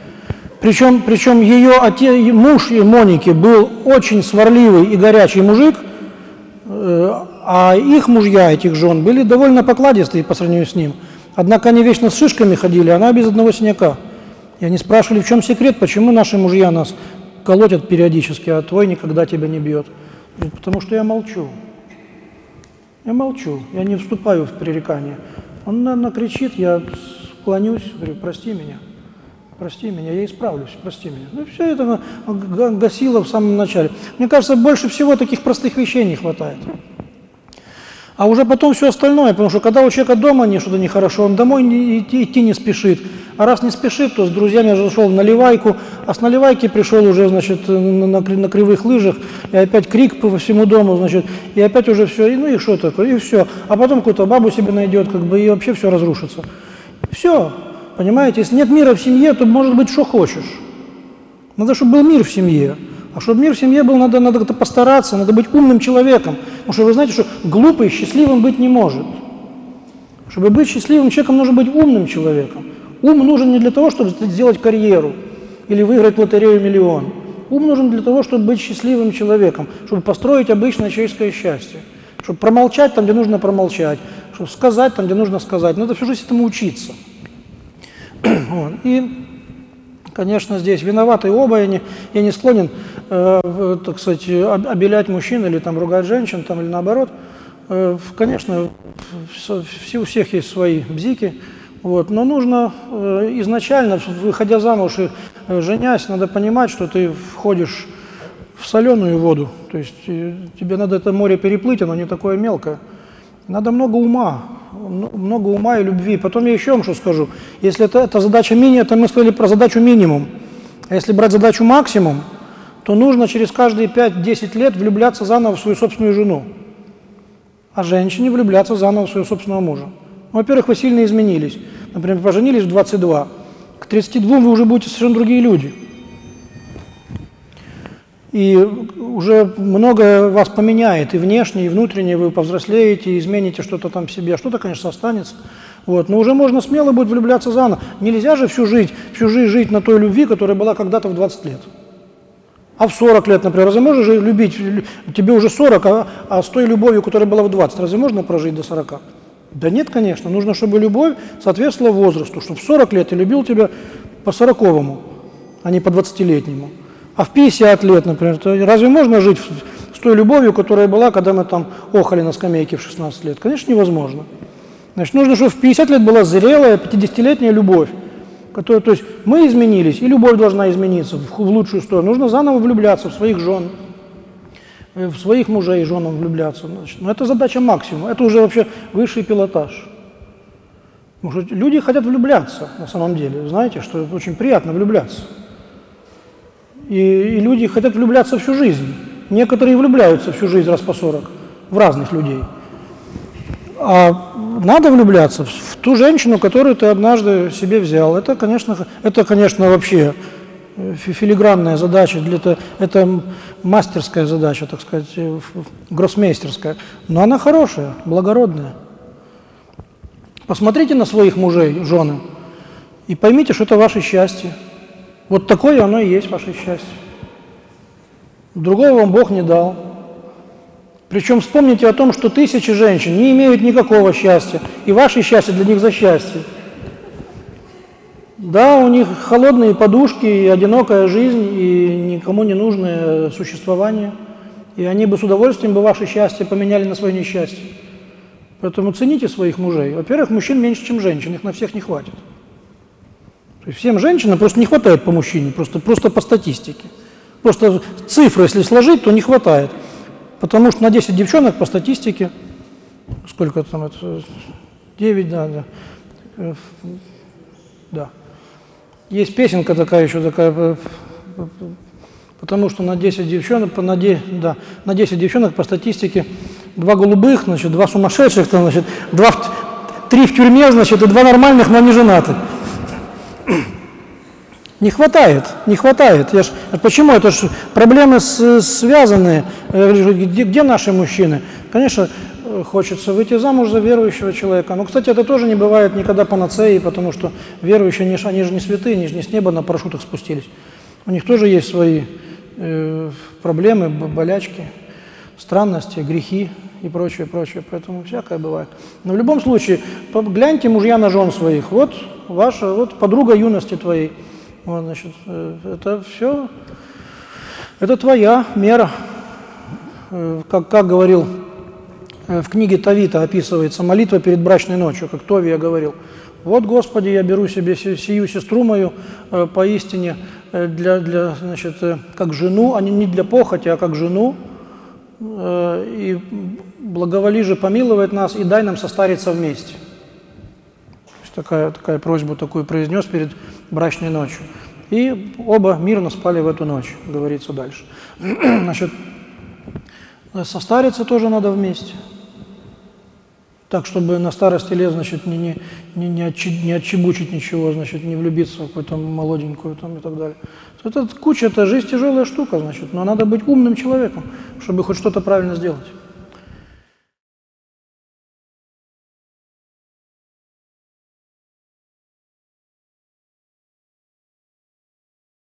Причем ее муж Моники был очень сварливый и горячий мужик, а их мужья, этих жен, были довольно покладистые по сравнению с ним. Однако они вечно с шишками ходили, а она без одного синяка. И они спрашивали, в чем секрет, почему наши мужья нас колотят периодически, а твой никогда тебя не бьет. Говорит, потому что я молчу. Я молчу, я не вступаю в пререкание. Он накричит, я склонюсь, говорю, прости меня, я исправлюсь, прости меня. Ну и все это гасило в самом начале. Мне кажется, больше всего таких простых вещей не хватает. А уже потом все остальное, потому что когда у человека дома что-то нехорошо, он домой идти не спешит. А раз не спешит, то с друзьями зашел в наливайку, а с наливайки пришел уже, значит, на кривых лыжах, и опять крик по всему дому, значит, и опять уже все, и что такое, и все. А потом какую-то бабу себе найдет, и вообще все разрушится. Все, понимаете, если нет мира в семье, то может быть, что хочешь. Надо, чтобы был мир в семье. А чтобы мир в семье был, надо как-то постараться, надо быть умным человеком. Потому что вы знаете, что глупый счастливым быть не может. Чтобы быть счастливым человеком, нужно быть умным человеком. Ум нужен не для того, чтобы сделать карьеру или выиграть в лотерею миллион. Ум нужен для того, чтобы быть счастливым человеком, чтобы построить обычное человеческое счастье. Чтобы промолчать там, где нужно промолчать, чтобы сказать там, где нужно сказать. Надо всю жизнь этому учиться. И, конечно, здесь виноваты оба. Я не склонен, так сказать, обелять мужчин или там, ругать женщин там, или наоборот. Конечно, у всех есть свои бзики. Но нужно изначально, выходя замуж и женясь, надо понимать, что ты входишь в соленую воду. То есть тебе надо это море переплыть, оно не такое мелкое. Надо много ума и любви. Потом я еще вам что скажу. Если это задача минимум, это мы сказали про задачу минимум. А если брать задачу максимум, то нужно через каждые 5-10 лет влюбляться заново в свою собственную жену. А женщине влюбляться заново в своего собственного мужа. Во-первых, вы сильно изменились. Например, поженились в 22. К 32 вы уже будете совершенно другие люди. И уже многое вас поменяет. И внешне, и внутренне вы повзрослеете, измените что-то там в себе. Что-то, конечно, останется. Но уже можно смело будет влюбляться заново. Нельзя же всю жизнь жить на той любви, которая была когда-то в 20 лет. А в 40 лет, например, разве можно же любить, тебе уже 40, а с той любовью, которая была в 20, разве можно прожить до 40? Да нет, конечно. Нужно, чтобы любовь соответствовала возрасту, чтобы в 40 лет я любил тебя по 40-му, а не по 20-летнему. А в 50 лет, например, разве можно жить с той любовью, которая была, когда мы там охали на скамейке в 16 лет? Конечно, невозможно. Значит, нужно, чтобы в 50 лет была зрелая 50-летняя любовь. То есть мы изменились, и любовь должна измениться в лучшую сторону. Нужно заново влюбляться в своих жен, в своих мужей и женам влюбляться. Значит, но это задача максимум, это уже вообще высший пилотаж. Потому что люди хотят влюбляться на самом деле, знаете, что очень приятно влюбляться. И люди хотят влюбляться всю жизнь. Некоторые влюбляются всю жизнь раз по 40 в разных людей. А надо влюбляться в ту женщину, которую ты однажды себе взял. Это, конечно, вообще филигранная задача, это мастерская задача, так сказать, гроссмейстерская. Но она хорошая, благородная. Посмотрите на своих мужей, жены, и поймите, что это ваше счастье. Вот такое оно и есть ваше счастье. Другого вам Бог не дал. Причем вспомните о том, что тысячи женщин не имеют никакого счастья, и ваше счастье для них за счастье. Да, у них холодные подушки, и одинокая жизнь, и никому не нужное существование. И они бы с удовольствием ваше счастье поменяли на свое несчастье. Поэтому цените своих мужей. Во-первых, мужчин меньше, чем женщин, их на всех не хватит. То есть всем женщинам просто не хватает по мужчине, просто по статистике. Просто цифры, если сложить, то не хватает. Потому что на 10 девчонок по статистике, сколько там это, 9, да. Есть песенка такая еще, потому что на 10 девчонок, на 10 девчонок по статистике 2 голубых, значит, 2 сумасшедших, там, значит, 3 в тюрьме, значит, и 2 нормальных, но не женаты. Не хватает. Почему? Это же проблемы связанные. Где наши мужчины? Конечно, хочется выйти замуж за верующего человека. Но, кстати, это тоже не бывает никогда панацеей, потому что верующие, они же не святые, они же не с неба на парашютах спустились. У них тоже есть свои проблемы, болячки, странности, грехи и прочее. Поэтому всякое бывает. Но в любом случае, гляньте, мужья, на жен своих. Вот ваша, подруга юности твоей. Вот, значит, это все, это твоя мера. Как говорил в книге Тавита, описывается молитва перед брачной ночью, как Товия говорил. Вот, Господи, я беру себе сию сестру мою поистине значит, как жену, а не для похоти, а как жену, и благоволи же помиловать нас и дай нам состариться вместе. Такая просьбу такую произнес перед брачной ночью. И оба мирно спали в эту ночь, говорится дальше. Значит, состариться тоже надо вместе. Так, чтобы на старости лет, значит, не отчебучить ничего, значит, не влюбиться в какую-то молоденькую там, и так далее. Это жизнь тяжелая штука, значит, но надо быть умным человеком, чтобы хоть что-то правильно сделать.